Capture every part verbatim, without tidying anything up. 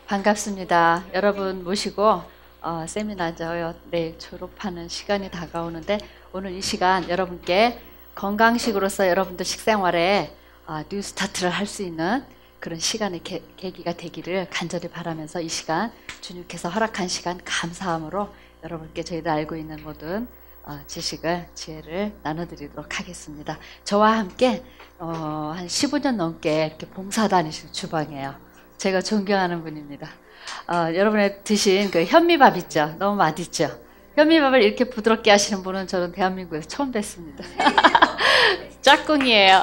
반갑습니다. 여러분 모시고 어, 세미나죠. 내일 졸업하는 시간이 다가오는데 오늘 이 시간 여러분께 건강식으로서 여러분들 식생활에 어, 뉴스타트를 할 수 있는 그런 시간의 계, 계기가 되기를 간절히 바라면서 이 시간 주님께서 허락한 시간 감사함으로 여러분께 저희들 알고 있는 모든 어, 지식을 지혜를 나눠드리도록 하겠습니다. 저와 함께 어, 한 십오 년 넘게 이렇게 봉사 다니시는 주방이에요. 제가 존경하는 분입니다. 어, 여러분의 드신 그 현미밥 있죠? 너무 맛있죠? 현미밥을 이렇게 부드럽게 하시는 분은 저는 대한민국에서 처음 뵀습니다. 짝꿍이에요.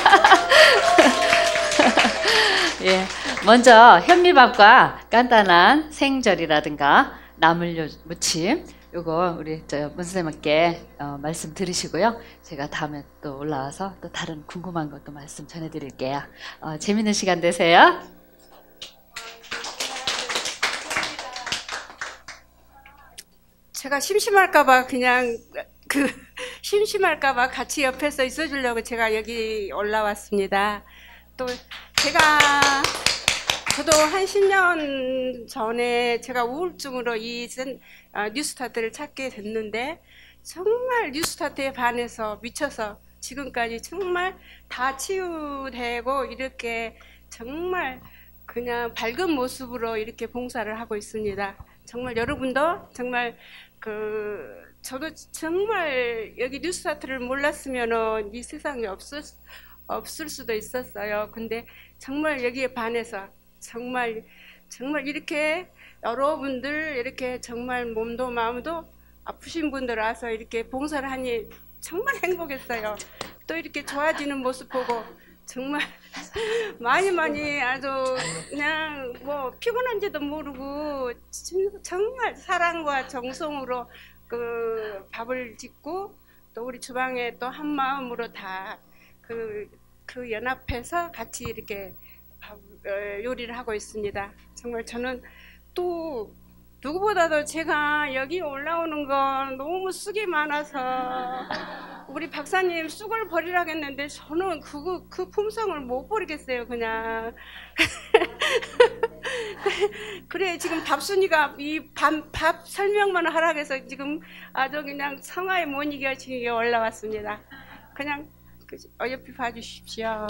예, 먼저 현미밥과 간단한 생절이라든가 나물 무침 요거 우리 저 문선생님께 어, 말씀 들으시고요. 제가 다음에 또 올라와서 또 다른 궁금한 것도 말씀 전해드릴게요. 어, 재밌는 시간 되세요. 제가 심심할까봐 그냥 그 심심할까봐 같이 옆에서 있어주려고 제가 여기 올라왔습니다. 또 제가 저도 한 십 년 전에 제가 우울증으로 이 뉴스타트를 찾게 됐는데 정말 뉴스타트에 반해서 미쳐서 지금까지 정말 다 치유되고 이렇게 정말 그냥 밝은 모습으로 이렇게 봉사를 하고 있습니다. 정말 여러분도 정말 그 저도 정말 여기 뉴스타트를 몰랐으면은 이 세상에 없을 없을 수도 있었어요. 근데 정말 여기에 반해서 정말 정말 이렇게 여러분들 이렇게 정말 몸도 마음도 아프신 분들 와서 이렇게 봉사를 하니 정말 행복했어요. 또 이렇게 좋아지는 모습 보고 정말 많이 많이 아주 그냥 뭐 피곤한지도 모르고 정말 사랑과 정성으로 그 밥을 짓고 또 우리 주방에 또 한 마음으로 다 그 그 연합해서 같이 이렇게 밥, 어, 요리를 하고 있습니다. 정말 저는 또 누구보다도 제가 여기 올라오는 건 너무 쑥이 많아서 우리 박사님 쑥을 버리라고 했는데 저는 그거 그 품성을 못 버리겠어요. 그냥 그래 지금 밥순이가 이 밥 밥 설명만 하라고 해서 지금 아주 그냥 성화에 못 이겨지게 올라왔습니다. 그냥 어여삐 봐주십시오.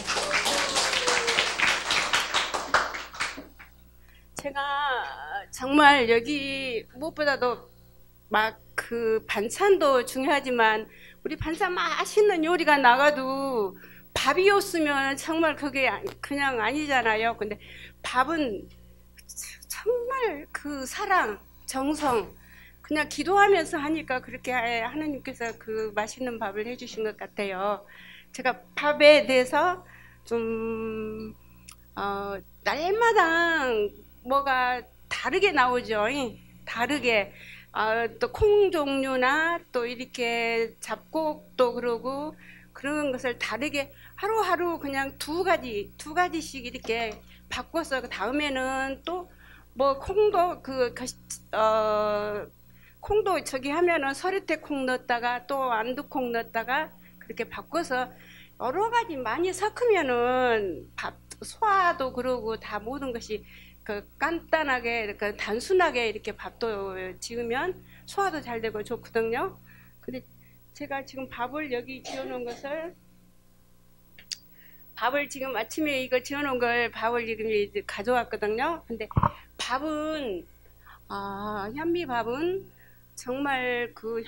제가 정말 여기 무엇보다도 막 그 반찬도 중요하지만 우리 반찬 맛있는 요리가 나가도 밥이 없으면 정말 그게 그냥 아니잖아요. 근데 밥은 정말 그 사랑, 정성 그냥 기도하면서 하니까 그렇게 하나님께서 그 맛있는 밥을 해주신 것 같아요. 제가 밥에 대해서 좀 어, 날마다 뭐가 다르게 나오죠. 다르게 어, 또 콩 종류나 또 이렇게 잡곡도 그러고 그런 것을 다르게 하루하루 그냥 두 가지 두 가지씩 이렇게 바꿔서 다음에는 또 뭐 콩도 그 어, 콩도 저기 하면은 서리태 콩 넣었다가 또 안두콩 넣었다가 그렇게 바꿔서 여러 가지 많이 섞으면은 밥 소화도 그러고 다 모든 것이 그 간단하게 그 단순하게 이렇게 밥도 지으면 소화도 잘 되고 좋거든요. 근데 제가 지금 밥을 여기 지어놓은 것을 밥을 지금 아침에 이거 지어놓은 걸 밥을 지금 가져왔거든요. 근데 밥은 아 현미밥은 정말 그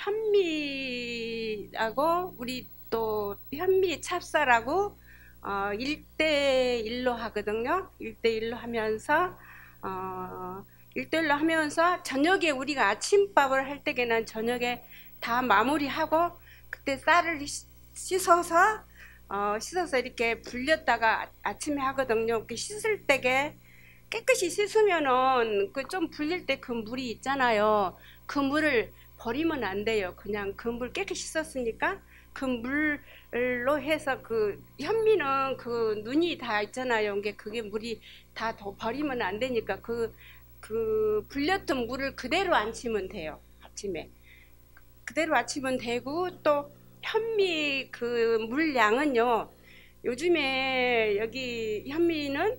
현미하고 우리 또 현미 찹쌀하고 어, 일 대 일로 하거든요. 일 대 일로 하면서 어, 일 대 일로 하면서 저녁에 우리가 아침밥을 할 때에는 저녁에 다 마무리하고 그때 쌀을 씻어서 어, 씻어서 이렇게 불렸다가 아침에 하거든요. 그 씻을 때게 깨끗이 씻으면은 그 좀 불릴 때 그 물이 있잖아요. 그 물을 버리면 안 돼요. 그냥 그 물 깨끗이 씻었으니까 그 물로 해서 그 현미는 그 눈이 다 있잖아요. 그게 그게 물이 다 더 버리면 안 되니까 그 그 불렸던 물을 그대로 안치면 돼요. 아침에 그대로 안치면 되고 또 현미 그 물량은요. 요즘에 여기 현미는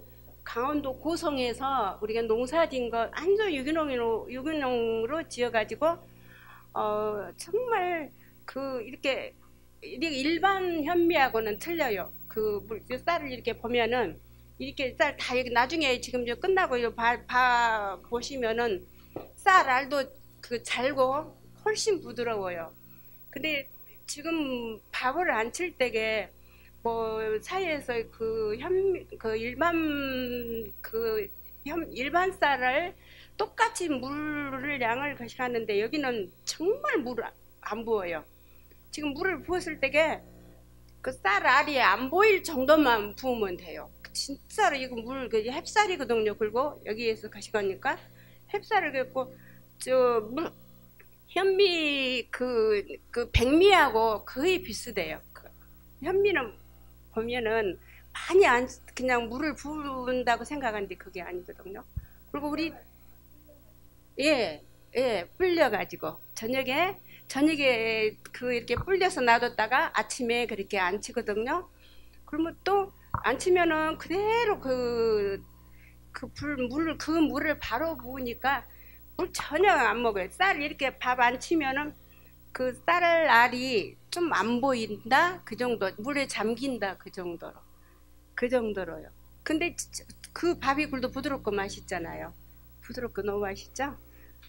강원도 고성에서 우리가 농사진 거 완전 유기농으로 유기농으로 지어가지고 어 정말 그 이렇게 일반 현미하고는 틀려요. 그 쌀을 이렇게 보면은 이렇게 쌀 다 여기 나중에 지금 저 끝나고 이거 봐, 봐 보시면은 쌀 알도 그 잘고 훨씬 부드러워요. 근데 지금 밥을 안 칠 때게 뭐 사이에서 그 현 그 일반 그 현, 일반 쌀을 똑같이 물을 양을 가시하는데 여기는 정말 물을 안 부어요. 지금 물을 부었을 때게 그 쌀 알이 안 보일 정도만 부으면 돼요. 진짜로 이거 물 그 햅쌀이거든요. 그리고 여기에서 가시거니까 햅쌀을 긋고 저 물 현미 그 그 백미하고 거의 비슷해요. 그 현미는 보면은 많이 안 그냥 물을 부은다고 생각하는데 그게 아니거든요. 그리고 우리 예, 예, 불려가지고 저녁에 저녁에 그 이렇게 불려서 놔뒀다가 아침에 그렇게 안 치거든요. 그러면 또 안 치면은 그대로 그 그 불 물을 그 물을 바로 부으니까 물 전혀 안 먹어요. 쌀 이렇게 밥 안 치면은 그 쌀 알이 좀 안 보인다 그 정도, 물에 잠긴다 그 정도로 그 정도로요. 근데 그 밥이 굴도 부드럽고 맛있잖아요. 부드럽고 너무 맛있죠?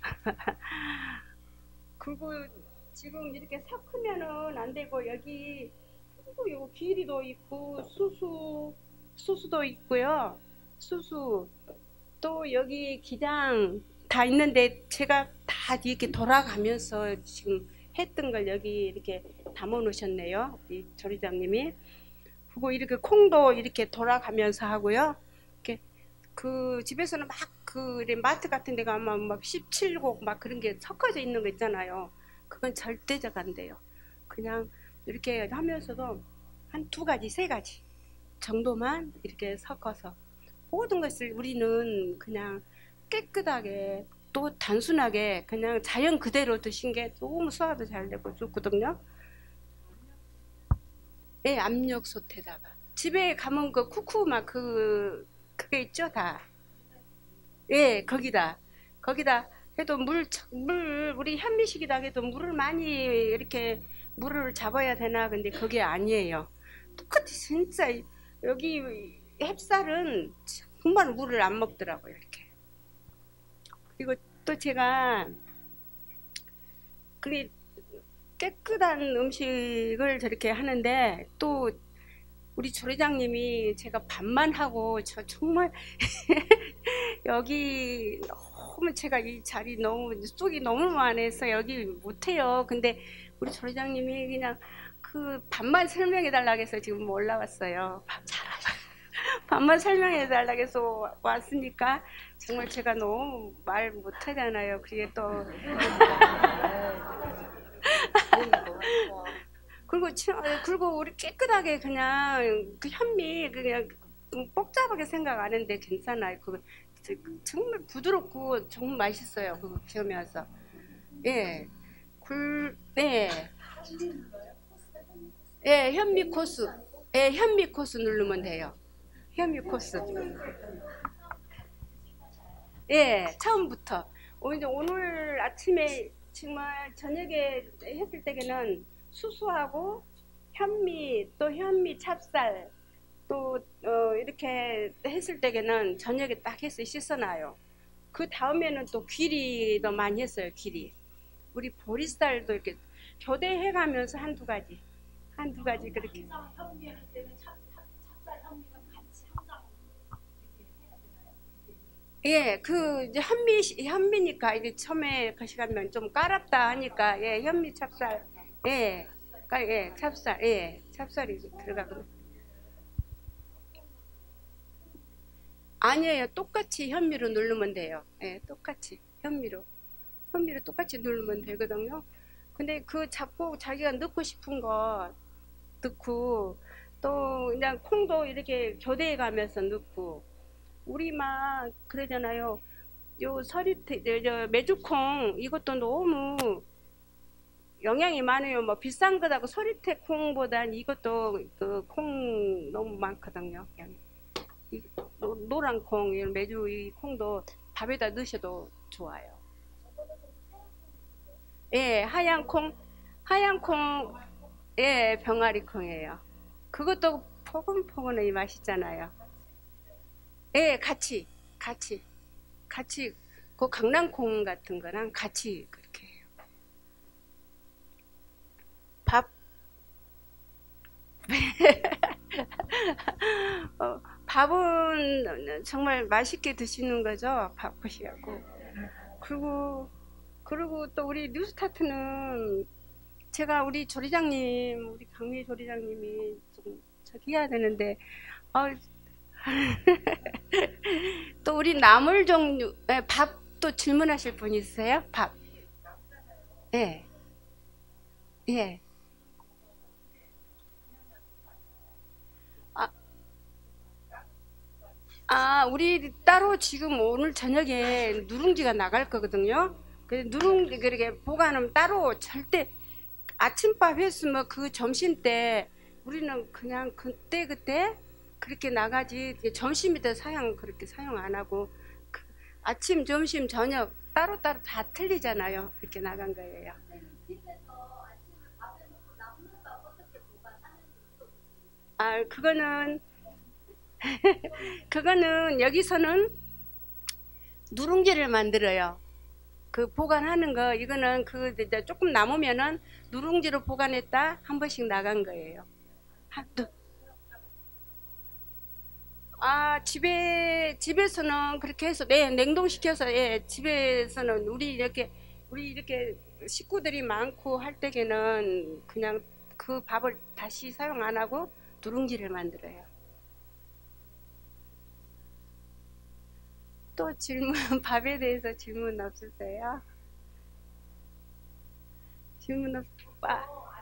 그리고 지금 이렇게 섞으면은 안 되고 여기 또 요 귀리도 있고 수수 수수도 있고요. 수수 또 여기 기장 다 있는데 제가 다 이렇게 돌아가면서 지금 했던 걸 여기 이렇게 담아 놓으셨네요. 우리 조리장님이. 그리고 이렇게 콩도 이렇게 돌아가면서 하고요. 이렇게 그 집에서는 막 그 마트 같은 데 가면 막 십칠 곡 막 그런 게 섞어져 있는 거 있잖아요. 그건 절대적 안 돼요. 그냥 이렇게 하면서도 한 두 가지, 세 가지 정도만 이렇게 섞어서 모든 것을 우리는 그냥 깨끗하게 또 단순하게 그냥 자연 그대로 드신 게 너무 소화도 잘 되고 좋거든요. 예, 압력솥에다가 집에 가면 그 쿠쿠 막 그 그게 있죠 다. 예, 거기다 거기다 해도 물, 물 우리 현미식이다 해도 물을 많이 이렇게 물을 잡아야 되나 근데 그게 아니에요. 똑같이 진짜 여기 햅쌀은 정말 물을 안 먹더라고요 이렇게. 그리고 또 제가 그게 깨끗한 음식을 저렇게 하는데 또 우리 조리장님이 제가 밥만 하고 저 정말 여기 너무 제가 이 자리 너무 쑥이 너무 많아서 여기 못해요. 근데 우리 조리장님이 그냥 그 밥만 설명해 달라고 해서 지금 올라왔어요. 밥 잘하셔. 밥만 설명해 달라고 해서 왔으니까 정말 제가 너무 말 못하잖아요. 그게 또 그리고 그리고 우리 깨끗하게 그냥 그 현미 그냥 복잡하게 생각 안 했는데 괜찮아요. 그거 정말 부드럽고 정말 맛있어요. 그거 키우면서 예, 굴, 네, 예, 현미 코스, 예, 현미 코스 누르면 돼요. 현미 코스. 예, 처음부터. 오늘 오늘 아침에 정말 저녁에 했을 때에는 수수하고 현미 또 현미 찹쌀 또 어, 이렇게 했을 때에는 저녁에 딱 해서 씻어놔요. 그 다음에는 또 귀리도 많이 했어요. 귀리. 우리 보리쌀도 이렇게 교대해가면서 한두 가지, 한두 가지 그렇게. 예, 그 이제 현미 현미니까 이게 처음에 가시가면 좀 까랍다 하니까 예, 현미 찹쌀, 예, 까 예, 찹쌀, 예, 찹쌀이 들어가고. 아니에요, 똑같이 현미로 누르면 돼요. 예, 똑같이 현미로, 현미로 똑같이 누르면 되거든요. 근데 그 잡고 자기가 넣고 싶은 거 넣고 또 그냥 콩도 이렇게 교대해 가면서 넣고. 우리 막 그러잖아요. 요 서리태, 저 메주콩 이것도 너무 영양이 많아요. 뭐 비싼 거다고 서리태 콩보단 이것도 그 콩 너무 많거든요. 이 노, 노란 콩, 이 메주 이 콩도 밥에다 넣으셔도 좋아요. 예, 하얀 콩, 하얀 콩, 예, 병아리 콩이에요. 그것도 포근포근하게 맛있잖아요. 예, 같이, 같이, 같이, 그 강낭콩 같은 거랑 같이 그렇게 해요. 밥, 어, 밥은 정말 맛있게 드시는 거죠. 바쁘시고. 그리고, 그리고 또 우리 뉴스타트는 제가 우리 조리장님, 우리 강미 조리장님이 좀 저기 해야 되는데, 어, 또 우리 나물 종류, 예, 밥도 질문하실 분 있으세요? 밥. 예. 예. 아, 아, 우리 따로 지금 오늘 저녁에 누룽지가 나갈 거거든요. 그 누룽지, 그렇게 보관은 따로 절대 아침밥 했으면 그 점심 때 우리는 그냥 그때그때 그렇게 나가지 점심이 더 사용 그렇게 사용 안 하고 그 아침, 점심, 저녁 따로따로 다 틀리잖아요. 이렇게 나간 거예요. 아, 그거는 그거는 여기서는 누룽지를 만들어요. 그 보관하는 거 이거는 그 이제 조금 남으면은 누룽지로 보관했다 한 번씩 나간 거예요. 하, 또, 아, 집에 집에서는 그렇게 해서 네, 냉동시켜서 예, 집에서는 우리 이렇게 우리 이렇게 식구들이 많고 할 때에는 그냥 그 밥을 다시 사용 안 하고 누룽지를 만들어요. 또 질문 밥에 대해서 질문 없으세요? 질문 없 아,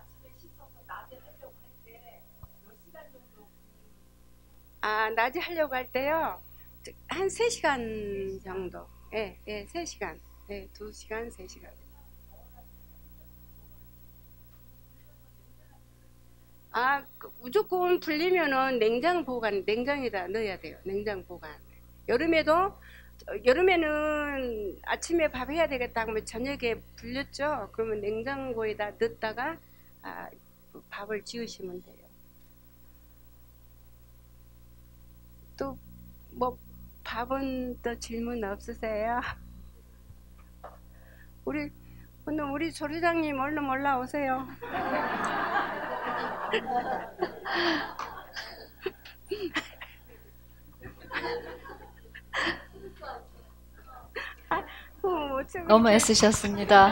아, 낮에 하려고 할 때요. 한 세 시간 정도. 예, 예, 세 시간. 예, 두 시간, 세 시간. 아, 그 무조건 불리면은 냉장 보관, 냉장에다 넣어야 돼요. 냉장 보관. 여름에도, 어, 여름에는 아침에 밥 해야 되겠다 하면 저녁에 불렸죠? 그러면 냉장고에다 넣었다가, 아, 그 밥을 지으시면 돼요. 또, 뭐, 밥은 또 질문 없으세요? 우리, 오늘 우리 조리장님 얼른 올라오세요. 어, 어쩜 너무 이렇게 애쓰셨습니다.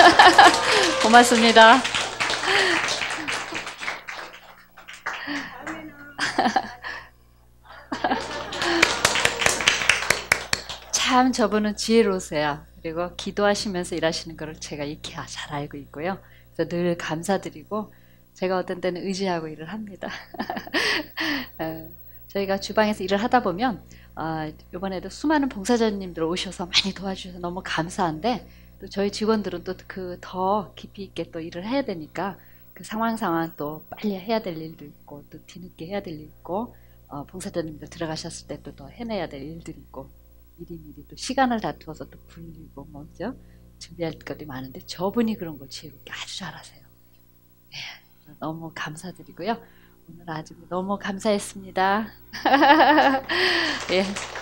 고맙습니다. 참 저분은 지혜로우세요. 그리고 기도하시면서 일하시는 것을 제가 익히 잘 알고 있고요. 그래서 늘 감사드리고 제가 어떤 때는 의지하고 일을 합니다. 어, 저희가 주방에서 일을 하다 보면 어, 이번에도 수많은 봉사자님들 오셔서 많이 도와주셔서 너무 감사한데 또 저희 직원들은 또 그 더 깊이 있게 또 일을 해야 되니까 그 상황 상황 또 빨리 해야 될 일도 있고 또 뒤늦게 해야 될 일 있고 어, 봉사자님들 들어가셨을 때 또 더 해내야 될 일들이 있고 미리미리 또 시간을 다투어서 또 불리고 뭐죠 준비할 것들이 많은데 저분이 그런 걸 지혜롭게 아주 잘하세요. 네, 너무 감사드리고요. 오늘 아주 너무 감사했습니다. 예.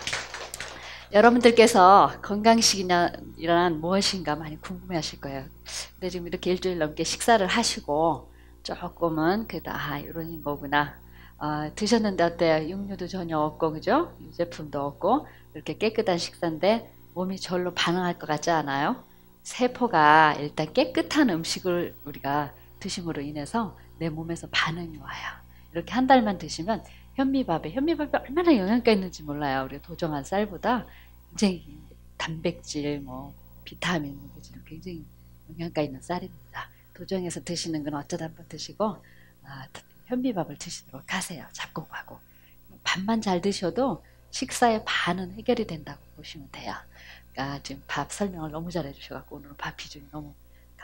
여러분들께서 건강식이란 무엇인가 많이 궁금해하실 거예요. 근데 지금 이렇게 일주일 넘게 식사를 하시고 조금은 그래도 아 이런 거구나. 어, 드셨는데 어때요? 육류도 전혀 없고 그죠? 유제품도 없고 이렇게 깨끗한 식사인데 몸이 절로 반응할 것 같지 않아요? 세포가 일단 깨끗한 음식을 우리가 드심으로 인해서 내 몸에서 반응이 와요. 이렇게 한 달만 드시면 현미밥에 현미밥이 얼마나 영양가 있는지 몰라요. 우리 도정한 쌀보다 굉장히 단백질, 뭐 비타민, 굉장히 영양가 있는 쌀입니다. 도정해서 드시는 건 어쩌다 한번 드시고 아, 현미밥을 드시도록 하세요. 잡곡하고 밥만 잘 드셔도 식사의 반은 해결이 된다고 보시면 돼요. 그러니까 지금 밥 설명을 너무 잘해 주셔갖고 오늘 밥 비중이 너무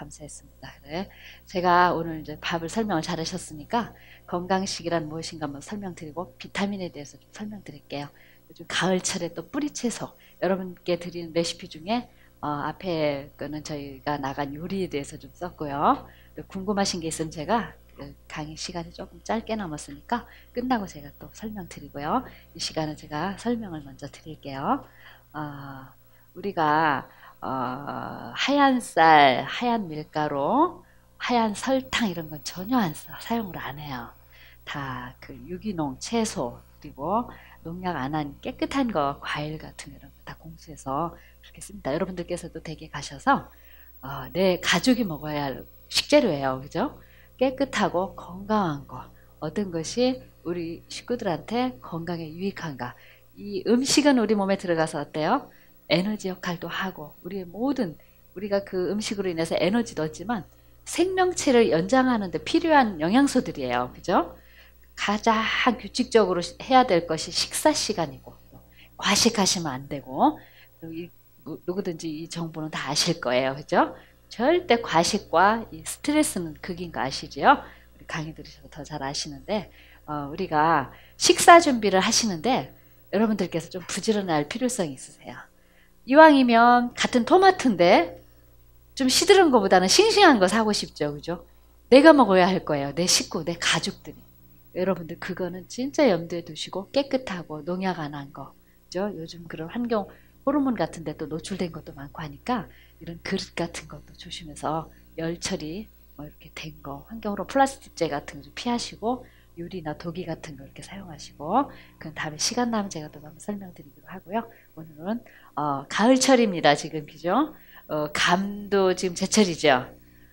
감사했습니다. 그래. 제가 오늘 이제 밥을 설명을 잘하셨으니까 건강식이란 무엇인가 한번 설명드리고 비타민에 대해서 좀 설명드릴게요. 요즘 가을철에 또 뿌리채소 여러분께 드리는 레시피 중에 어, 앞에 거는 저희가 나간 요리에 대해서 좀 썼고요. 궁금하신 게 있으면 제가 그 강의 시간이 조금 짧게 남았으니까 끝나고 제가 또 설명드리고요. 이 시간은 제가 설명을 먼저 드릴게요. 어, 우리가 어, 하얀 쌀, 하얀 밀가루, 하얀 설탕 이런 건 전혀 안 써, 사용을 안 해요. 다 그 유기농 채소 그리고 농약 안 한 깨끗한 거 과일 같은 이런 거 다 공수해서 그렇게 씁니다. 여러분들께서도 댁에 가셔서 어, 내 가족이 먹어야 할 식재료예요. 그죠? 깨끗하고 건강한 거 어떤 것이 우리 식구들한테 건강에 유익한가. 이 음식은 우리 몸에 들어가서 어때요? 에너지 역할도 하고 우리의 모든 우리가 그 음식으로 인해서 에너지도 얻지만 생명체를 연장하는 데 필요한 영양소들이에요. 그죠? 가장 규칙적으로 해야 될 것이 식사 시간이고 과식하시면 안 되고 이, 누구든지 이 정보는 다 아실 거예요. 그죠? 절대 과식과 이 스트레스는 극인 거 아시죠? 우리 강의 들으셔서 더 잘 아시는데 어, 우리가 식사 준비를 하시는데 여러분들께서 좀 부지런할 필요성이 있으세요. 이왕이면 같은 토마토인데 좀 시들은 것보다는 싱싱한 거 사고 싶죠. 그죠? 내가 먹어야 할 거예요. 내 식구, 내 가족들이. 여러분들 그거는 진짜 염두에 두시고 깨끗하고 농약 안 한 거. 그죠? 요즘 그런 환경 호르몬 같은 데 또 노출된 것도 많고 하니까 이런 그릇 같은 것도 조심해서 열 처리 뭐 이렇게 된 거, 환경으로 플라스틱재 같은 거 좀 피하시고 유리나 도기 같은 거 이렇게 사용하시고 그 다음에 시간 나면 제가 또 한번 설명드리기로 하고요. 오늘은 어, 가을철입니다. 지금 그죠? 어, 감도 지금 제철이죠.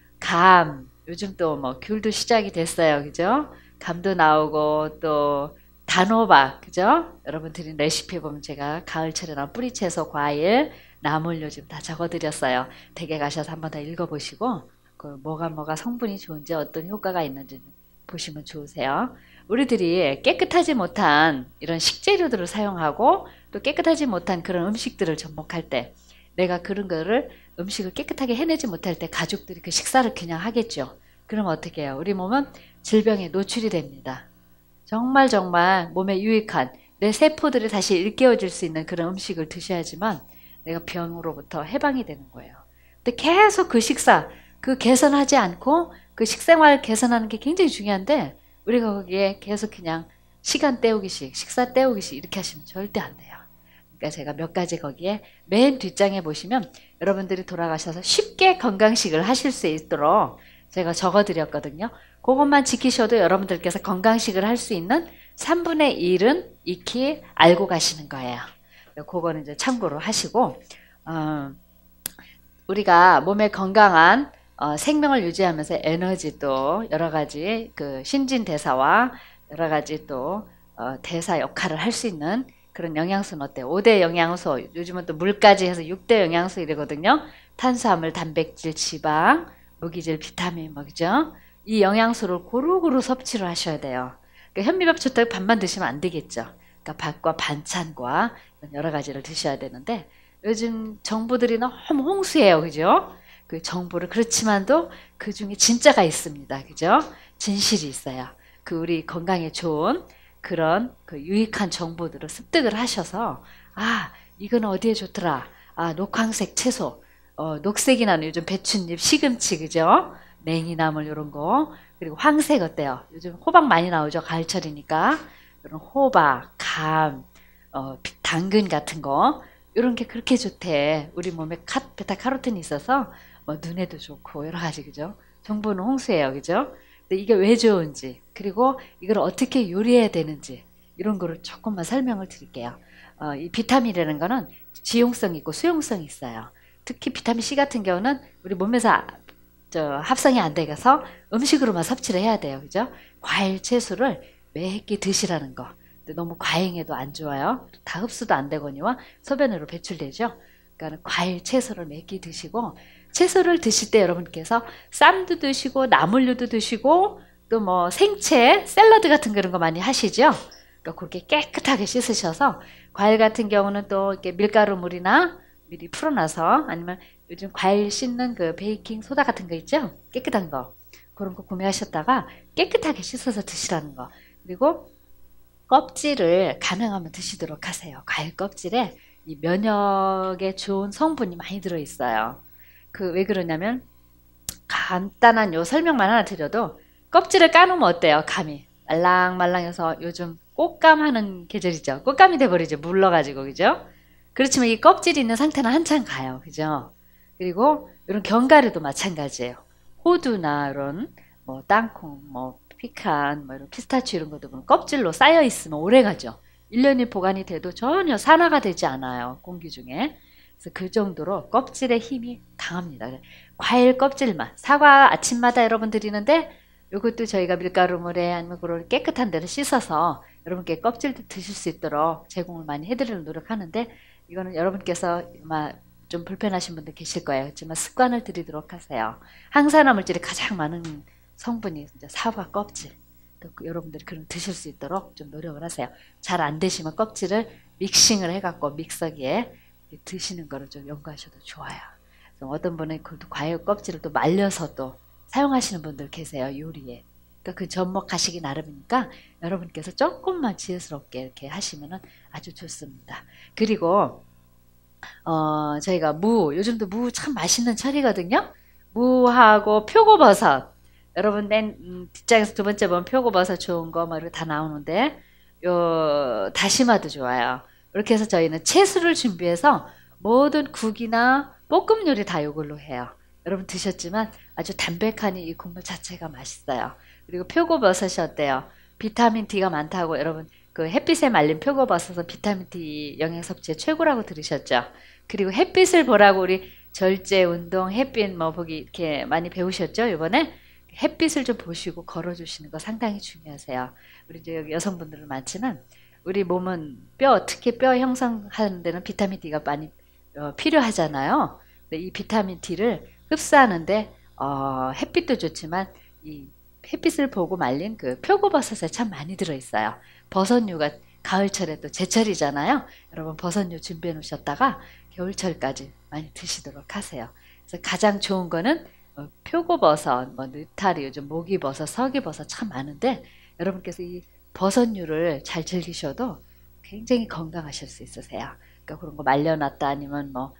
감 요즘 또 뭐 귤도 시작이 됐어요. 그죠? 감도 나오고 또 단호박 그죠? 여러분 드린 레시피 보면 제가 가을철에 나온 뿌리채소 과일 나물 요즘 다 적어드렸어요. 댁에 가셔서 한번 더 읽어보시고 그 뭐가 뭐가 성분이 좋은지 어떤 효과가 있는지 보시면 좋으세요. 우리들이 깨끗하지 못한 이런 식재료들을 사용하고 또 깨끗하지 못한 그런 음식들을 접목할 때 내가 그런 거를 음식을 깨끗하게 해내지 못할 때 가족들이 그 식사를 그냥 하겠죠. 그럼 어떻게 해요? 우리 몸은 질병에 노출이 됩니다. 정말 정말 몸에 유익한 내 세포들이 다시 일깨워질 수 있는 그런 음식을 드셔야지만 내가 병으로부터 해방이 되는 거예요. 근데 계속 그 식사, 그 개선하지 않고 그 식생활 개선하는 게 굉장히 중요한데 우리가 거기에 계속 그냥 시간 때우기식, 식사 때우기식 이렇게 하시면 절대 안 돼요. 그러니까 제가 몇 가지 거기에 맨 뒷장에 보시면 여러분들이 돌아가셔서 쉽게 건강식을 하실 수 있도록 제가 적어드렸거든요. 그것만 지키셔도 여러분들께서 건강식을 할 수 있는 삼분의 일은 익히 알고 가시는 거예요. 그거는 이제 참고로 하시고 어, 우리가 몸에 건강한 어, 생명을 유지하면서 에너지도 여러 가지 그 신진대사와 여러 가지 또 어, 대사 역할을 할 수 있는 그런 영양소는 어때요? 오 대 영양소, 요즘은 또 물까지 해서 육 대 영양소 이러거든요. 탄수화물, 단백질, 지방, 무기질, 비타민, 뭐 그죠? 이 영양소를 고루고루 섭취를 하셔야 돼요. 그러니까 현미밥 좋다고 밥만 드시면 안 되겠죠. 그러니까 밥과 반찬과 여러 가지를 드셔야 되는데 요즘 정보들이 너무 홍수예요. 그죠? 그 정보를 그렇지만도 그 중에 진짜가 있습니다. 그죠? 진실이 있어요. 그 우리 건강에 좋은 그런 그 유익한 정보들을 습득을 하셔서 아 이건 어디에 좋더라. 아 녹황색 채소, 어, 녹색이 나는 요즘 배춧잎, 시금치 그죠? 냉이나물 이런 거 그리고 황색 어때요? 요즘 호박 많이 나오죠. 가을철이니까 이런 호박, 감, 어, 당근 같은 거 이런 게 그렇게 좋대. 우리 몸에 카, 베타카로틴이 있어서 뭐 눈에도 좋고 여러 가지 그죠? 정보는 홍수예요. 그죠? 근데 이게 왜 좋은지 그리고 이걸 어떻게 요리해야 되는지 이런 거를 조금만 설명을 드릴게요. 어, 이 비타민이라는 거는 지용성이 있고 수용성이 있어요. 특히 비타민 C 같은 경우는 우리 몸에서 저 합성이 안 돼서 음식으로만 섭취를 해야 돼요. 그죠? 과일, 채소를 매 끼 드시라는 거. 근데 너무 과잉해도 안 좋아요. 다 흡수도 안 되거니와 소변으로 배출되죠. 그러니까 과일, 채소를 매 끼 드시고 채소를 드실 때 여러분께서 쌈도 드시고 나물류도 드시고 또 뭐 생채, 샐러드 같은 그런 거 많이 하시죠. 그러니까 그렇게 깨끗하게 씻으셔서 과일 같은 경우는 또 이렇게 밀가루 물이나 미리 풀어놔서 아니면 요즘 과일 씻는 그 베이킹 소다 같은 거 있죠? 깨끗한 거. 그런 거 구매하셨다가 깨끗하게 씻어서 드시라는 거. 그리고 껍질을 가능하면 드시도록 하세요. 과일 껍질에 이 면역에 좋은 성분이 많이 들어있어요. 그 왜 그러냐면 간단한 요 설명만 하나 드려도 껍질을 까놓으면 어때요? 감이 말랑말랑해서 요즘 꽃감 하는 계절이죠. 꽃감이 돼버리죠. 물러가지고 그죠? 그렇지만 이 껍질이 있는 상태는 한참 가요. 그죠? 그리고 이런 견과류도 마찬가지예요. 호두나 이런 뭐 땅콩, 뭐 피칸, 뭐 이런 피스타치오 이런 것도 보면 껍질로 쌓여 있으면 오래 가죠. 일 년이 보관이 돼도 전혀 산화가 되지 않아요. 공기 중에. 그래서 그 정도로 껍질의 힘이 강합니다. 과일 껍질만 사과 아침마다 여러분 드리는데 이것도 저희가 밀가루물에 아니면 그런 깨끗한 데로 씻어서 여러분께 껍질도 드실 수 있도록 제공을 많이 해드리는 노력하는데 이거는 여러분께서 아마 좀 불편하신 분들 계실 거예요. 그렇지만 습관을 들이도록 하세요. 항산화 물질이 가장 많은 성분이 이제 사과 껍질. 또 여러분들이 그런 드실 수 있도록 좀 노력을 하세요. 잘 안 되시면 껍질을 믹싱을 해갖고 믹서기에 드시는 거를 좀 연구하셔도 좋아요. 어떤 분은 그 과일 껍질을 또 말려서 또 사용하시는 분들 계세요. 요리에. 그러니까 그 접목하시기 나름이니까 여러분께서 조금만 지혜스럽게 이렇게 하시면 아주 좋습니다. 그리고 어 저희가 무, 요즘도 무 참 맛있는 철이거든요. 무하고 표고버섯. 여러분 맨 음, 뒷장에서 두 번째 보면 표고버섯 좋은 거 뭐 이렇게 다 나오는데 요 다시마도 좋아요. 이렇게 해서 저희는 채소를 준비해서 모든 국이나 볶음 요리 다 이걸로 해요. 여러분 드셨지만 아주 담백하니 이 국물 자체가 맛있어요. 그리고 표고버섯이 어때요? 비타민 D가 많다고 여러분 그 햇빛에 말린 표고버섯은 비타민 D 영양 섭취에 최고라고 들으셨죠? 그리고 햇빛을 보라고 우리 절제 운동 햇빛 뭐 보기 이렇게 많이 배우셨죠? 이번에 햇빛을 좀 보시고 걸어주시는 거 상당히 중요하세요. 우리 이제 여기 여성분들은 많지만 우리 몸은 뼈, 특히 뼈 형성하는 데는 비타민 D가 많이 어, 필요하잖아요. 근데 이 비타민 D를 흡수하는데 어, 햇빛도 좋지만 이 햇빛을 보고 말린 그 표고버섯에 참 많이 들어있어요. 버섯류가 가을철에 또 제철이잖아요. 여러분 버섯류 준비해 놓으셨다가 겨울철까지 많이 드시도록 하세요. 그래서 가장 좋은 거는 어, 표고버섯, 뭐 느타리, 요즘 모기버섯, 서기버섯 참 많은데 여러분께서 이 버섯류를 잘 즐기셔도 굉장히 건강하실 수 있으세요. 그러니까 그런 거 말려놨다 아니면 뭐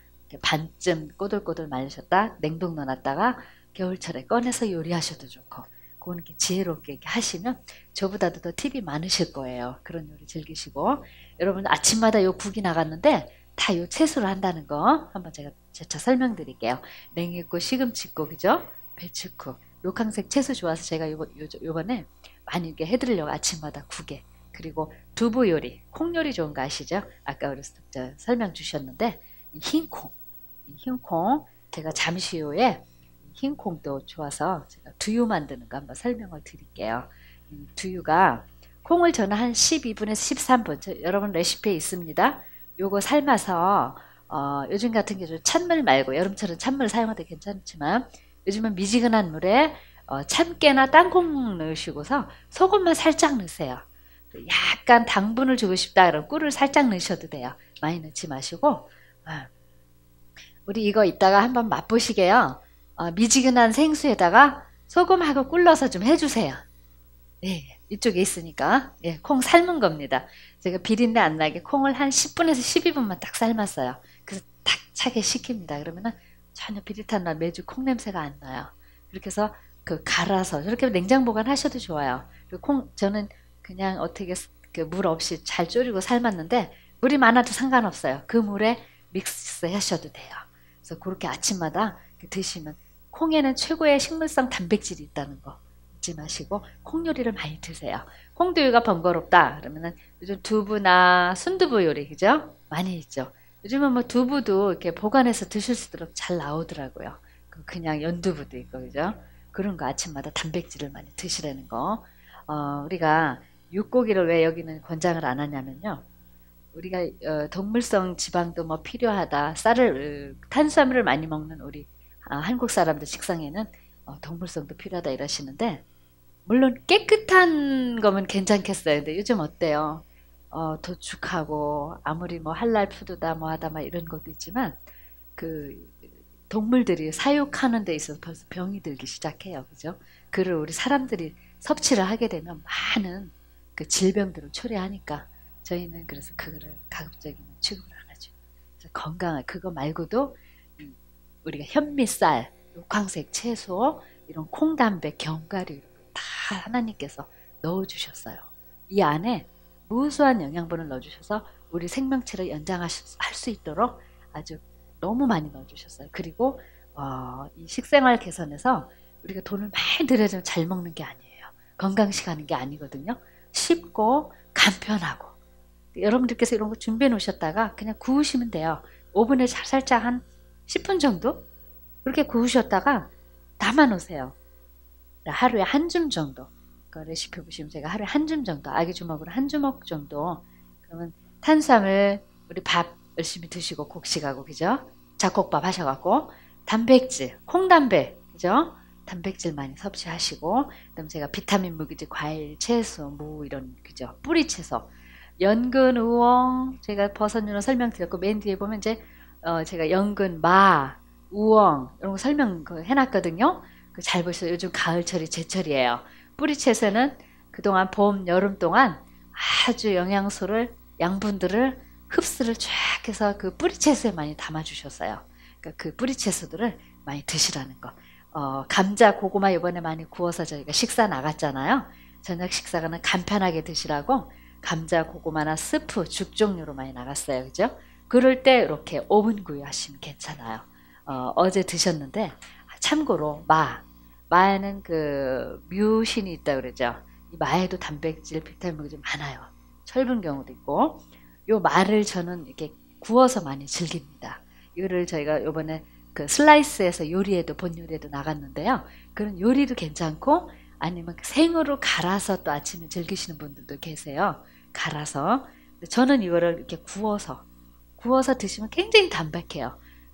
반쯤 꼬들꼬들 말리셨다 냉동 넣어놨다가 겨울철에 꺼내서 요리하셔도 좋고 그건 이렇게 지혜롭게 이렇게 하시면 저보다도 더 팁이 많으실 거예요. 그런 요리 즐기시고 여러분 아침마다 요 국이 나갔는데 다 요 채소를 한다는 거 한번 제가 재차 설명드릴게요. 냉이국, 시금치국, 그죠? 배추국, 녹황색 채소 좋아서 제가 요번, 요, 요번에 많이 이렇게 해드리려고 아침마다 국에 그리고 두부 요리, 콩 요리 좋은 거 아시죠? 아까 우리 설명 주셨는데 이 흰콩, 이 흰콩 제가 잠시 후에 흰콩도 좋아서 제가 두유 만드는 거 한번 설명을 드릴게요. 이 두유가 콩을 저는 한 십이 분에서 십삼 분 저, 여러분 레시피에 있습니다. 요거 삶아서 어, 요즘 같은 경우 찬물 말고 여름철은 찬물 사용해도 괜찮지만 요즘은 미지근한 물에 어, 참깨나 땅콩 넣으시고서 소금만 살짝 넣으세요. 약간 당분을 주고 싶다 그러면 꿀을 살짝 넣으셔도 돼요. 많이 넣지 마시고 아, 우리 이거 이따가 한번 맛보시게요. 어, 미지근한 생수에다가 소금하고 꿀 넣어서 좀 해주세요. 네, 이쪽에 있으니까 예, 콩 삶은 겁니다. 제가 비린내 안 나게 콩을 한 십 분에서 십이 분만 딱 삶았어요. 그래서 딱 차게 식힙니다. 그러면은 전혀 비릿한 날 매주 콩 냄새가 안 나요. 그렇게 해서 그 갈아서 저렇게 냉장 보관하셔도 좋아요. 그리고 콩 저는 그냥 어떻게 그 물 없이 잘 졸이고 삶았는데 물이 많아도 상관없어요. 그 물에 믹스 하셔도 돼요. 그래서 그렇게 아침마다 드시면 콩에는 최고의 식물성 단백질이 있다는 거 잊지 마시고 콩 요리를 많이 드세요. 콩두유가 번거롭다 그러면은 요즘 두부나 순두부 요리 그죠? 많이 있죠. 요즘은 뭐 두부도 이렇게 보관해서 드실 수 있도록 잘 나오더라고요. 그냥 연두부도 있고 그죠? 그런 거 아침마다 단백질을 많이 드시라는 거. 어, 우리가 육고기를 왜 여기는 권장을 안 하냐면요. 우리가 어, 동물성 지방도 뭐 필요하다. 쌀을 어, 탄수화물을 많이 먹는 우리 아, 한국 사람들 식상에는 어, 동물성도 필요하다 이러시는데 물론 깨끗한 거면 괜찮겠어요. 근데 요즘 어때요? 어, 도축하고 아무리 뭐 할랄 푸드다 뭐 하다 막 이런 것도 있지만 그 동물들이 사육하는 데 있어서 벌써 병이 들기 시작해요. 그죠? 그를 우리 사람들이 섭취를 하게 되면 많은 그 질병들을 초래하니까 저희는 그래서 그거를 가급적이면 취급을 안 하죠. 그래서 건강한 그거 말고도 우리가 현미쌀, 녹황색 채소, 이런 콩담배, 견과류 다 하나님께서 넣어주셨어요. 이 안에 무수한 영양분을 넣어주셔서 우리 생명체를 연장할 수 있도록 아주 너무 많이 넣어주셨어요. 그리고 어, 이 식생활 개선에서 우리가 돈을 많이 들여서 잘 먹는 게 아니에요. 건강식 하는 게 아니거든요. 쉽고 간편하고 여러분들께서 이런 거 준비해 놓으셨다가 그냥 구우시면 돼요. 오븐에 살짝 한 십 분 정도 그렇게 구우셨다가 담아 놓으세요. 하루에 한 줌 정도. 그 레시피 보시면 제가 하루에 한 줌 정도, 아기 주먹으로 한 주먹 정도. 그러면 탄수화물 우리 밥 열심히 드시고 곡식하고 그죠? 잡곡밥 하셔갖고 단백질, 콩단백 그죠? 단백질 많이 섭취하시고 그다음 제가 비타민 무기질, 과일, 채소, 무 이런 그죠? 뿌리 채소, 연근, 우엉 제가 버섯류는 설명드렸고 맨 뒤에 보면 이제 어 제가 연근, 마, 우엉 이런 거 설명 그 해놨거든요. 그 잘 보세요. 요즘 가을철이 제철이에요. 뿌리 채소는 그동안 봄, 여름 동안 아주 영양소를 양분들을 흡수를 쫙 해서 그 뿌리 채소에 많이 담아주셨어요. 그러니까 그 뿌리 채소들을 많이 드시라는 거. 어, 감자, 고구마 이번에 많이 구워서 저희가 식사 나갔잖아요. 저녁 식사는 간편하게 드시라고 감자, 고구마나 스프, 죽 종류로 많이 나갔어요. 그죠? 그럴 때 이렇게 오븐 구이하시면 괜찮아요. 어, 어제 드셨는데 참고로 마, 마에는 그 뮤신이 있다 그러죠. 이 마에도 단백질, 비타민이 좀 많아요. 철분 경우도 있고 요 마를 저는 이렇게 구워서 많이 즐깁니다. 이거를 저희가 요번에 그 슬라이스해서 요리에도 본 요리에도 나갔는데요. 그런 요리도 괜찮고 아니면 생으로 갈아서 또 아침에 즐기시는 분들도 계세요. 갈아서. 저는 이거를 이렇게 구워서 구워서 드시면 굉장히 담백해요.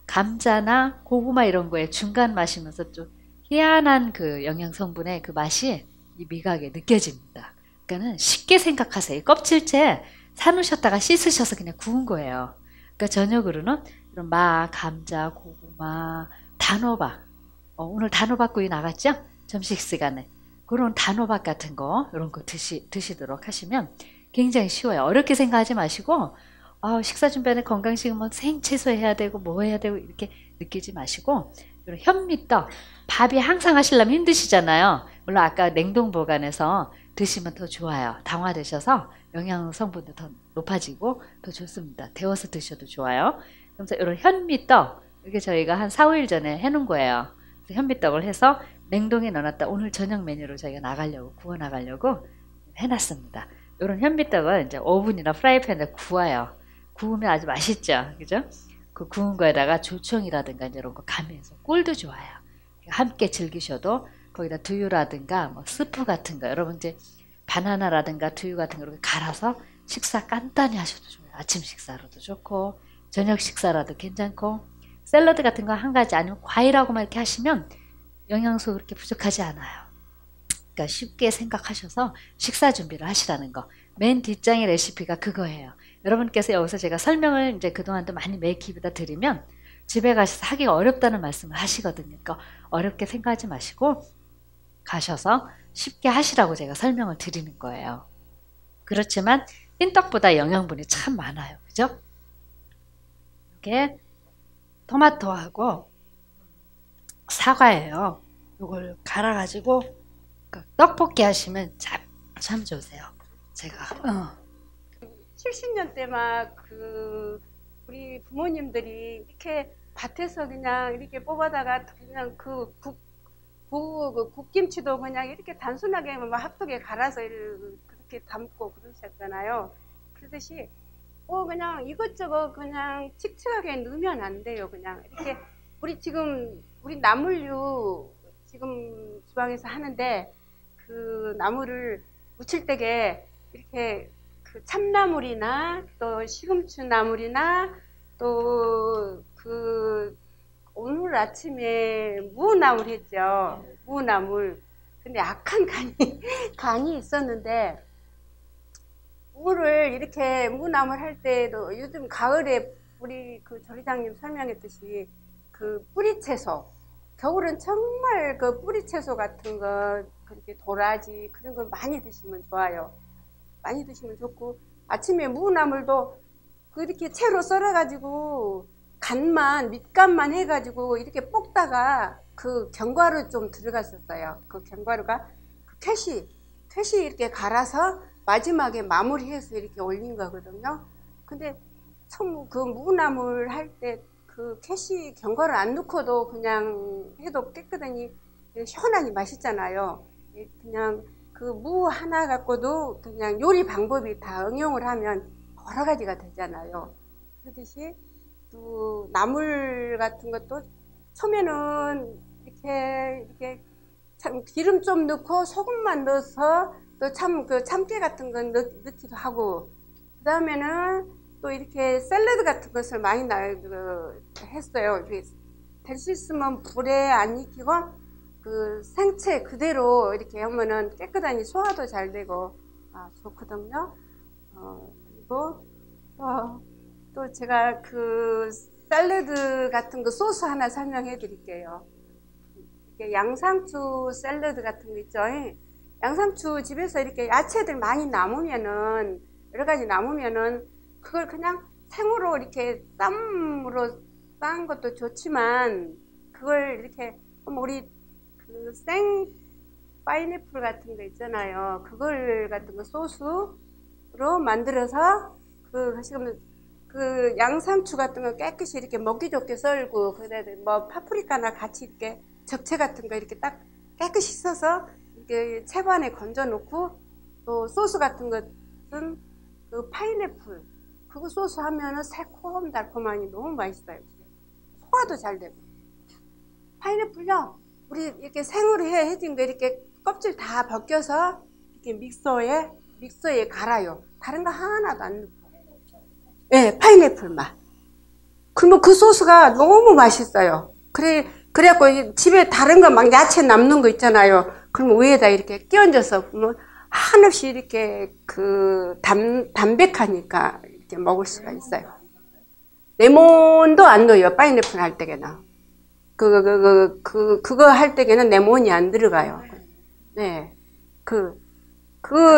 감자나 고구마 이런 거에 중간 맛이면서 좀 희한한 그 영양 성분의 그 맛이 이 미각에 느껴집니다. 그러니까는 쉽게 생각하세요. 껍질째 사놓으셨다가 씻으셔서 그냥 구운 거예요. 그러니까 저녁으로는 이런 마, 감자, 고구마, 단호박. 어, 오늘 단호박 구이 나갔죠? 점심 시간에. 그런 단호박 같은 거 이런 거 드시, 드시도록 하시면 굉장히 쉬워요. 어렵게 생각하지 마시고 아, 식사 준비하는 건강식은 뭐 생채소 해야 되고 뭐 해야 되고 이렇게 느끼지 마시고 이런 현미떡 밥이 항상 하시려면 힘드시잖아요. 물론 아까 냉동 보관해서 드시면 더 좋아요. 당화되셔서 영양 성분도 더 높아지고 더 좋습니다. 데워서 드셔도 좋아요. 그래서 이런 현미떡 이게 저희가 한 사, 오 일 전에 해놓은 거예요. 그래서 현미떡을 해서 냉동에 넣어놨다 오늘 저녁 메뉴로 저희가 나가려고 구워 나가려고 해놨습니다. 이런 현미떡은 이제 오븐이나 프라이팬에 구워요. 구우면 아주 맛있죠, 그죠? 그 구운 거에다가 조청이라든가 이런 거 가미해서 꿀도 좋아요. 함께 즐기셔도 거기다 두유라든가 뭐 스프 같은 거 여러분 이제 바나나라든가 두유 같은 거 이렇게 갈아서 식사 간단히 하셔도 좋아요. 아침 식사로도 좋고 저녁 식사라도 괜찮고 샐러드 같은 거 한 가지 아니면 과일하고만 이렇게 하시면 영양소 그렇게 부족하지 않아요. 그러니까 쉽게 생각하셔서 식사 준비를 하시라는 거. 맨 뒷장의 레시피가 그거예요. 여러분께서 여기서 제가 설명을 이제 그동안도 많이 매 기부다 드리면 집에 가셔서 하기가 어렵다는 말씀을 하시거든요. 그러니까 어렵게 생각하지 마시고 가셔서 쉽게 하시라고 제가 설명을 드리는 거예요. 그렇지만 흰떡보다 영양분이 참 많아요. 그죠? 이게 토마토하고 사과예요. 이걸 갈아가지고 떡볶이 하시면 참, 참 좋으세요. 제가 어. 칠십 년대 막 그 우리 부모님들이 이렇게 밭에서 그냥 이렇게 뽑아다가 그냥 그 국, 국, 그 국김치도 그냥 이렇게 단순하게 막 합독에 갈아서 그렇게 담고 그러셨잖아요. 그러듯이 어 그냥 이것저것 그냥 칙칙하게 넣으면 안 돼요. 그냥 이렇게 우리 지금 우리 나물류 지금 주방에서 하는데 그 나물을 무칠 때게 이렇게 그 참나물이나 또 시금치 나물이나 또 그 오늘 아침에 무나물 했죠. 무나물. 근데 악한 간이 간이 있었는데 무를 이렇게 무나물 할 때도 요즘 가을에 우리 그 조리장님 설명했듯이 그 그 뿌리채소, 겨울은 정말 그 뿌리채소 같은 거, 그렇게 도라지 그런 거 많이 드시면 좋아요. 많이 드시면 좋고, 아침에 무나물도 그렇게 채로 썰어가지고 간만 밑간만 해가지고 이렇게 볶다가 그 견과류 좀 들어갔었어요. 그 견과류가 그 캐시 캐시 이렇게 갈아서 마지막에 마무리해서 이렇게 올린 거거든요. 근데 처음 그 무나물 할 때 그 캐시 견과류 안 넣고도 그냥 해도 깨끗하니 시원하니 맛있잖아요. 그냥 그 무 하나 갖고도 그냥 요리 방법이 다 응용을 하면 여러 가지가 되잖아요. 그렇듯이 또 나물 같은 것도 처음에는 이렇게 이렇게 참 기름 좀 넣고 소금만 넣어서 또 참 그 참깨 같은 건 넣, 넣기도 하고, 그 다음에는 또 이렇게 샐러드 같은 것을 많이 나, 그, 했어요. 될 수 있으면 불에 안 익히고 그 생채 그대로 이렇게 하면은 깨끗하니 소화도 잘 되고 아, 좋거든요. 어, 그리고 또, 또 제가 그 샐러드 같은 거 소스 하나 설명해 드릴게요. 이렇게 양상추 샐러드 같은 거 있죠. 양상추 집에서 이렇게 야채들 많이 남으면은, 여러 가지 남으면은 그걸 그냥 생으로 이렇게 쌈으로 싼 것도 좋지만, 그걸 이렇게 우리 그 생 파인애플 같은 거 있잖아요. 그걸 같은 거 소스로 만들어서 그 하시면 그 양상추 같은 거 깨끗이 이렇게 먹기 좋게 썰고, 그다음에 뭐 파프리카나 같이 이렇게 적채 같은 거 이렇게 딱 깨끗이 써서 이렇게 채반에 건져 놓고, 또 소스 같은 것은 그 파인애플 그거 소스 하면은 새콤 달콤하니 너무 맛있어요. 소화도 잘 되고. 파인애플요, 우리 이렇게 생으로 해 해진 거 이렇게 껍질 다 벗겨서 이렇게 믹서에 믹서에 갈아요. 다른 거 하나도 안 넣고. 예, 네, 파인애플 맛. 그러면 그 소스가 너무 맛있어요. 그래, 그래갖고 집에 다른 거 막 야채 남는 거 있잖아요. 그러면 위에다 이렇게 끼얹어서 보면 한없이 이렇게 그 담, 담백하니까 이렇게 먹을 수가 있어요. 레몬도 안 넣어요. 파인애플 할 때에는. 그, 그, 그, 그, 그거 할 때에는 레몬이 안 들어가요. 네. 그, 그,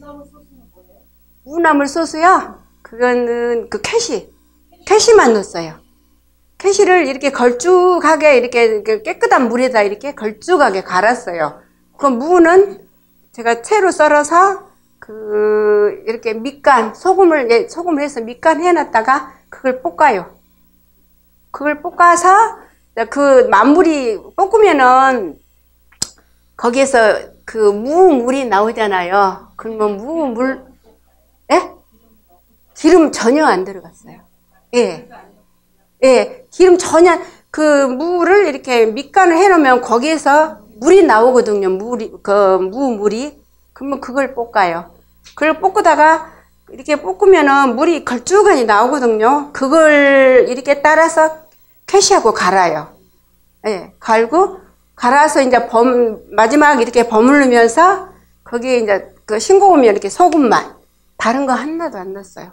무나물 소스요? 그거는 그 캐시. 캐시만 넣었어요. 캐시를 이렇게 걸쭉하게 이렇게 깨끗한 물에다 이렇게 걸쭉하게 갈았어요. 그 무는 제가 채로 썰어서 그 이렇게 밑간 소금을 예, 소금을 해서 밑간 해놨다가 그걸 볶아요. 그걸 볶아서 그 마무리 볶으면은 거기에서 그 무물이 나오잖아요. 그러면 무물 예? 기름 전혀 안 들어갔어요. 예. 예, 기름 전혀, 그 무를 이렇게 밑간을 해놓으면 거기에서 물이 나오거든요. 물이, 그 무물이. 그러면 그걸 볶아요. 그걸 볶다가 이렇게 볶으면은 물이 걸쭉하니 나오거든요. 그걸 이렇게 따라서 캐시하고 갈아요. 예, 갈고, 갈아서 이제 범, 마지막 이렇게 버무르면서 거기에 이제 그 싱거우면 이렇게 소금만. 다른 거 하나도 안 넣었어요.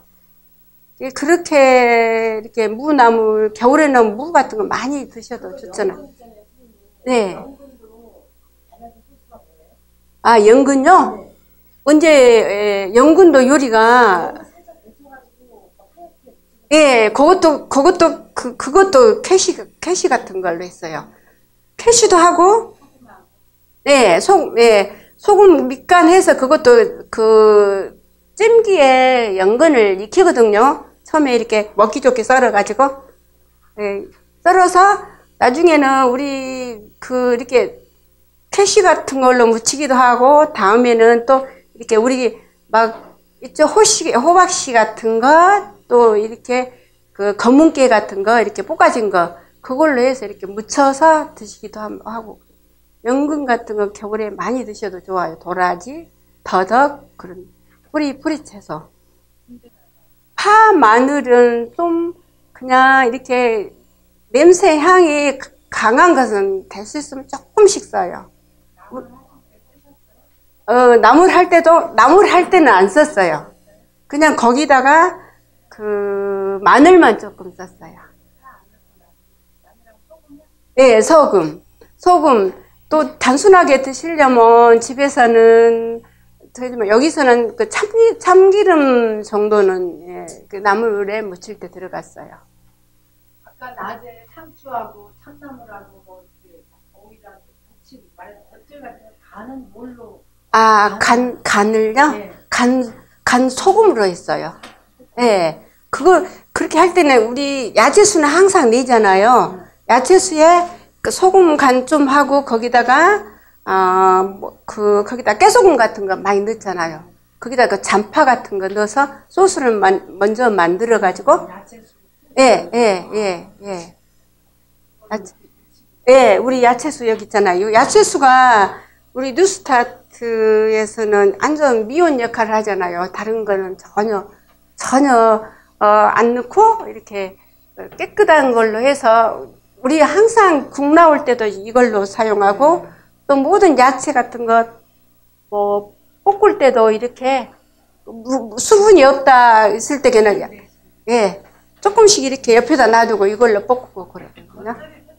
그렇게 이렇게 무나물, 겨울에는 무 같은 거 많이 드셔도 좋잖아요. 네. 아, 연근요? 언제 연근도 요리가 예, 그것도 그것도 그 그것도 캐시 캐시 같은 걸로 했어요. 캐시도 하고, 네, 소, 예, 소금 밑간해서 그것도 그 찜기에 연근을 익히거든요. 처음에 이렇게 먹기 좋게 썰어가지고, 예, 썰어서 나중에는 우리 그 이렇게 캐시 같은 걸로 무치기도 하고, 다음에는 또 이렇게 우리 막 있죠, 호시 호박씨 같은 거, 또 이렇게 그 검은깨 같은 거 이렇게 볶아진 거 그걸로 해서 이렇게 무쳐서 드시기도 하고, 연근 같은 거 겨울에 많이 드셔도 좋아요. 도라지, 더덕 그런. 뿌리, 뿌리 채소. 파, 마늘은 좀 그냥 이렇게 냄새 향이 강한 것은 될 수 있으면 조금씩 써요. 어, 나물 할 때도, 나물 할 때는 안 썼어요. 그냥 거기다가 그 마늘만 조금 썼어요. 예, 소금. 소금. 또 단순하게 드시려면 집에서는 저희지만 여기서는 그 참기, 참기름 정도는 예, 그 나물에 무칠 때 들어갔어요. 아까 낮에 상추하고 참나물하고 뭐 이렇게 오이랑 무침 말해 겉절 같은 거 간은 뭘로? 아, 간 간을요? 네. 간, 간 소금으로 했어요. 예. 그거 그렇게 할 때는 우리 야채수는 항상 내잖아요. 야채수에 그 소금 간 좀 하고 거기다가 아, 뭐, 그 거기다 깨소금 같은 거 많이 넣잖아요. 거기다 그 잔파 같은 거 넣어서 소스를 만, 먼저 만들어 가지고 예, 예, 예, 예. 야채, 예, 우리 야채수 여기 있잖아요. 야채수가 우리 뉴스타트에서는 완전 미온 역할을 하잖아요. 다른 거는 전혀 전혀 어, 안 넣고 이렇게 깨끗한 걸로 해서 우리 항상 국 나올 때도 이걸로 사용하고 또 모든 야채 같은 것 뭐 볶을 때도 이렇게 무, 수분이 없다 있을 때에는 예 조금씩 이렇게 옆에다 놔두고 이걸로 볶고 그러거든요.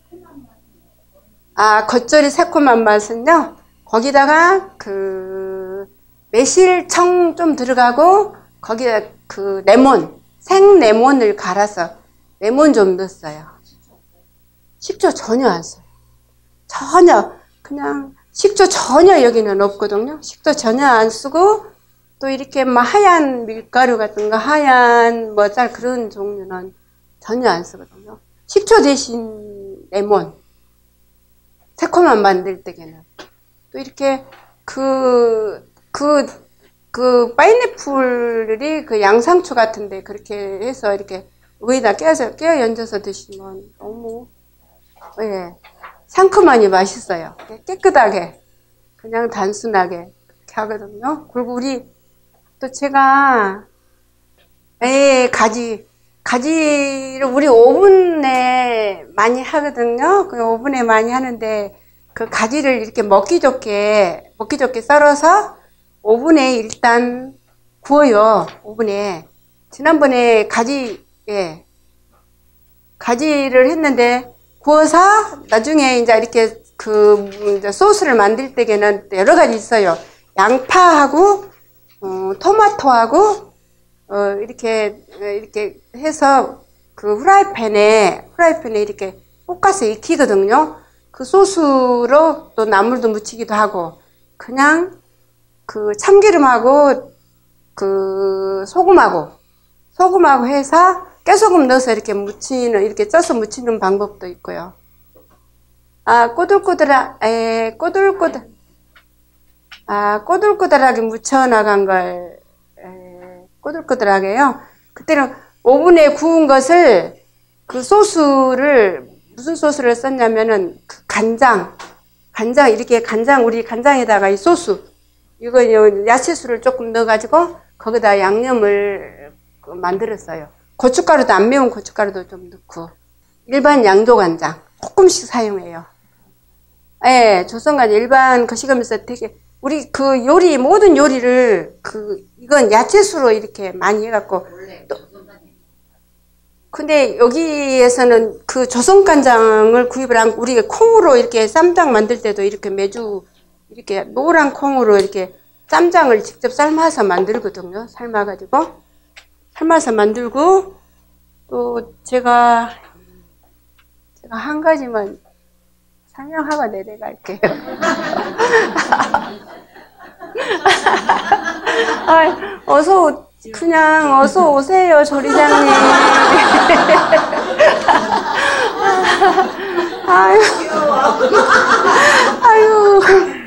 아, 겉절이 새콤한 맛은요. 거기다가 그 매실청 좀 들어가고 거기에 그 레몬, 생 레몬을 갈아서 레몬 좀 넣었어요. 식초 전혀 안 써요. 전혀 그냥 식초 전혀 여기는 없거든요. 식초 전혀 안 쓰고 또 이렇게 막 하얀 밀가루 같은 거 하얀 뭐 짤 그런 종류는 전혀 안 쓰거든요. 식초 대신 레몬. 새콤한 만들 때에는 또 이렇게 그, 그, 그 파인애플이 그 양상추 같은데 그렇게 해서 이렇게 위에다 깨서 깨어 얹어서 드시면 너무 예 상큼하니 맛있어요. 깨끗하게 그냥 단순하게 그렇게 하거든요. 그리고 우리 또 제가 예 가지 가지를 우리 오븐에 많이 하거든요. 그 오븐에 많이 하는데 그 가지를 이렇게 먹기 좋게 먹기 좋게 썰어서 오븐에 일단 구워요. 오븐에 지난번에 가지 예 가지를 했는데 구워서 나중에 이제 이렇게 그 이제 소스를 만들 때에는 여러 가지 있어요. 양파하고 어, 토마토하고 어, 이렇게, 이렇게 해서 그 후라이팬에, 후라이팬에 이렇게 볶아서 익히거든요. 그 소스로 또 나물도 무치기도 하고, 그냥 그 참기름하고 그 소금하고, 소금하고 해서 깨소금 넣어서 이렇게 무치는, 이렇게 쪄서 무치는 방법도 있고요. 아, 꼬들꼬들하, 에, 꼬들꼬들, 아, 꼬들꼬들하게 무쳐나간 걸, 꼬들꼬들하게요. 그때는 오븐에 구운 것을 그 소스를 무슨 소스를 썼냐면은 그 간장, 간장 이렇게 간장 우리 간장에다가 이 소스 이거 야채수를 조금 넣어가지고 거기다 양념을 만들었어요. 고춧가루도 안 매운 고춧가루도 좀 넣고 일반 양조간장 조금씩 사용해요. 예, 조선간장 일반 거시감에서 되게 우리 그 요리 모든 요리를 그 이건 야채수로 이렇게 많이 해갖고 또 근데 여기에서는 그 조선간장을 구입을 한 우리가 콩으로 이렇게 쌈장 만들 때도 이렇게 매주 이렇게 노란 콩으로 이렇게 쌈장을 직접 삶아서 만들거든요. 삶아가지고 삶아서 만들고 또 제가 제가 한 가지만 설명하고 내려갈게요. 아, 어서 그냥 어서 오세요 조리장님. 아유, 아유,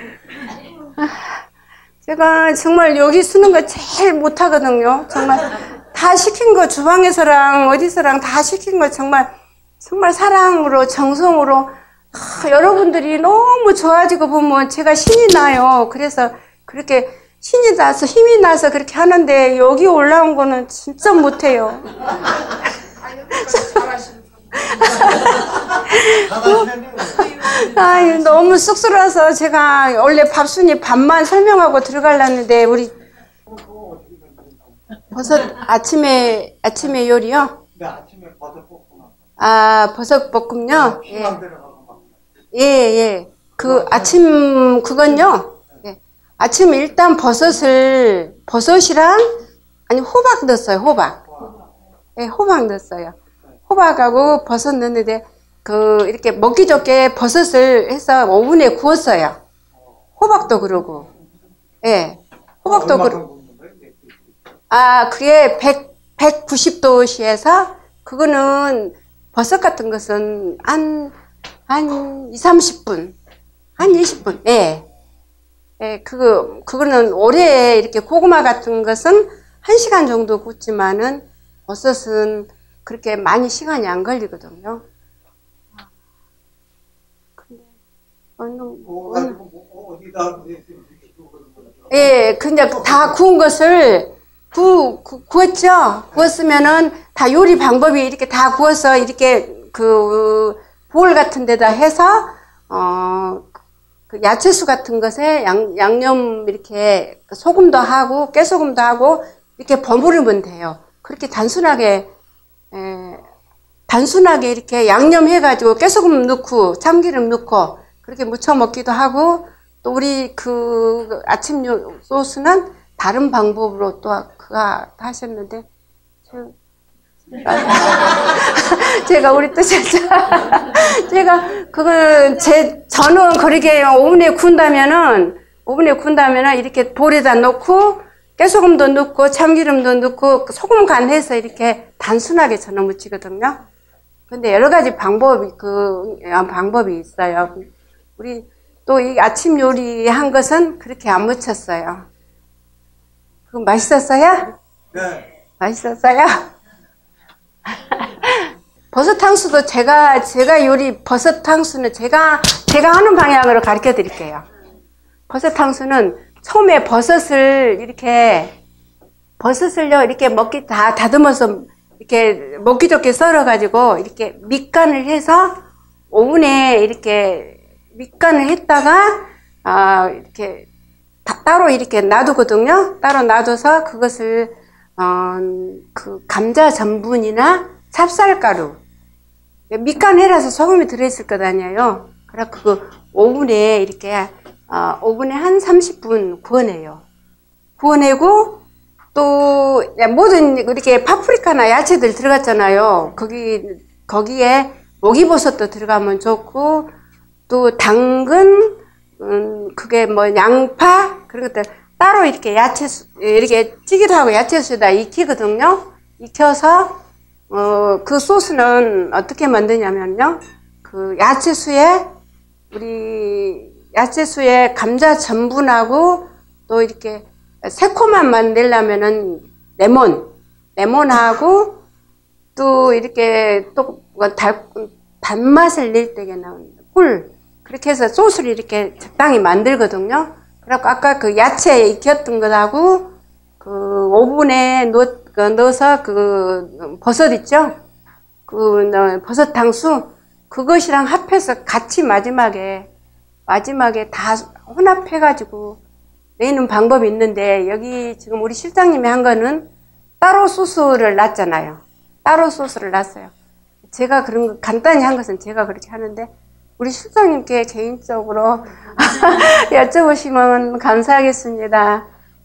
제가 정말 여기 쓰는 거 제일 못하거든요. 정말 다 시킨 거 주방에서랑 어디서랑 다 시킨 거 정말 정말 사랑으로 정성으로 아, 여러분들이 너무 좋아지고 보면 제가 신이 나요. 그래서 그렇게 신이 나서 힘이 나서 그렇게 하는데 여기 올라온 거는 진짜 못해요. 아유, 너무 쑥스러워서 제가 원래 밥순이 밥만 설명하고 들어가려는데 우리 버섯 아침에 아침에 요리요? 네, 아침에 버섯 볶음. 아, 버섯 볶음요? 예. 피망 들어가고 막 예, 예. 그 아침 그건요. 예. 아침 일단 버섯을 버섯이랑 아니 호박 넣었어요. 호박. 예, 호박 넣었어요. 호박하고 버섯 넣는데 그 이렇게 먹기 좋게 버섯을 해서 오븐에 구웠어요. 호박도 그러고. 예. 호박도 그러고. 아, 그게 백, 백구십 도씨에서 그거는 버섯 같은 것은 한, 한 이삼십 분, 한 이십 분, 예. 예, 그거, 그거는 오래 이렇게 고구마 같은 것은 한 시간 정도 굽지만은 버섯은 그렇게 많이 시간이 안 걸리거든요. 근데, 어느, 어느, 예, 근데 다 구운 것을 구, 구, 구웠죠? 구웠으면은 다 요리 방법이 이렇게 다 구워서 이렇게 그 볼 같은 데다 해서, 어, 그 야채수 같은 것에 양, 양념 이렇게 소금도 하고 깨소금도 하고 이렇게 버무리면 돼요. 그렇게 단순하게, 에, 단순하게 이렇게 양념해가지고 깨소금 넣고 참기름 넣고 그렇게 무쳐 먹기도 하고 또 우리 그 아침 소스는 다른 방법으로 또 그가 하셨는데 제가 우리 또 제가 제가 그거 제 저는 그렇게 오븐에 구운다면은 오븐에 구운다면은 이렇게 볼에다 넣고 깨소금도 넣고 참기름도 넣고 소금 간해서 이렇게 단순하게 저는 무치거든요. 근데 여러 가지 방법이 그 방법이 있어요. 우리 또 이 아침 요리 한 것은 그렇게 안 무쳤어요. 그거 맛있었어요? 네. 맛있었어요? 버섯 탕수도 제가 제가 요리 버섯 탕수는 제가 제가 하는 방향으로 가르쳐 드릴게요. 버섯 탕수는 처음에 버섯을 이렇게 버섯을요 이렇게 먹기 다 다듬어서 이렇게 먹기 좋게 썰어 가지고 이렇게 밑간을 해서 오븐에 이렇게 밑간을 했다가 아 이렇게 다, 따로 이렇게 놔두거든요. 따로 놔둬서 그것을 어, 그 감자 전분이나 찹쌀가루 밑간해라서 소금이 들어있을 것 아니에요. 그래서 그 오븐에 이렇게 어, 오븐에 한 삼십 분 구워내요. 구워내고 또 모든 이렇게 파프리카나 야채들 들어갔잖아요. 거기 거기에 목이버섯도 들어가면 좋고 또 당근 음, 그게 뭐 양파 그런 것들 따로 이렇게 야채 이렇게 찌기도 하고 야채수에다 익히거든요. 익혀서 어, 그 소스는 어떻게 만드냐면요. 그 야채수에 우리 야채수에 감자 전분하고 또 이렇게 새콤한 맛 내려면은 레몬, 레몬하고 또 이렇게 또 달, 단맛을 낼 때에는 꿀 그렇게 해서 소스를 이렇게 적당히 만들거든요. 그래갖고 아까 그 야채 익혔던 것하고 그 오븐에 넣, 넣어서 그 버섯 있죠? 그 버섯 탕수 그것이랑 합해서 같이 마지막에 마지막에 다 혼합해가지고 내는 방법이 있는데 여기 지금 우리 실장님이 한 거는 따로 소스를 놨잖아요. 따로 소스를 놨어요. 제가 그런 거 간단히 한 것은 제가 그렇게 하는데 우리 실장님께 개인적으로 여쭤보시면 감사하겠습니다.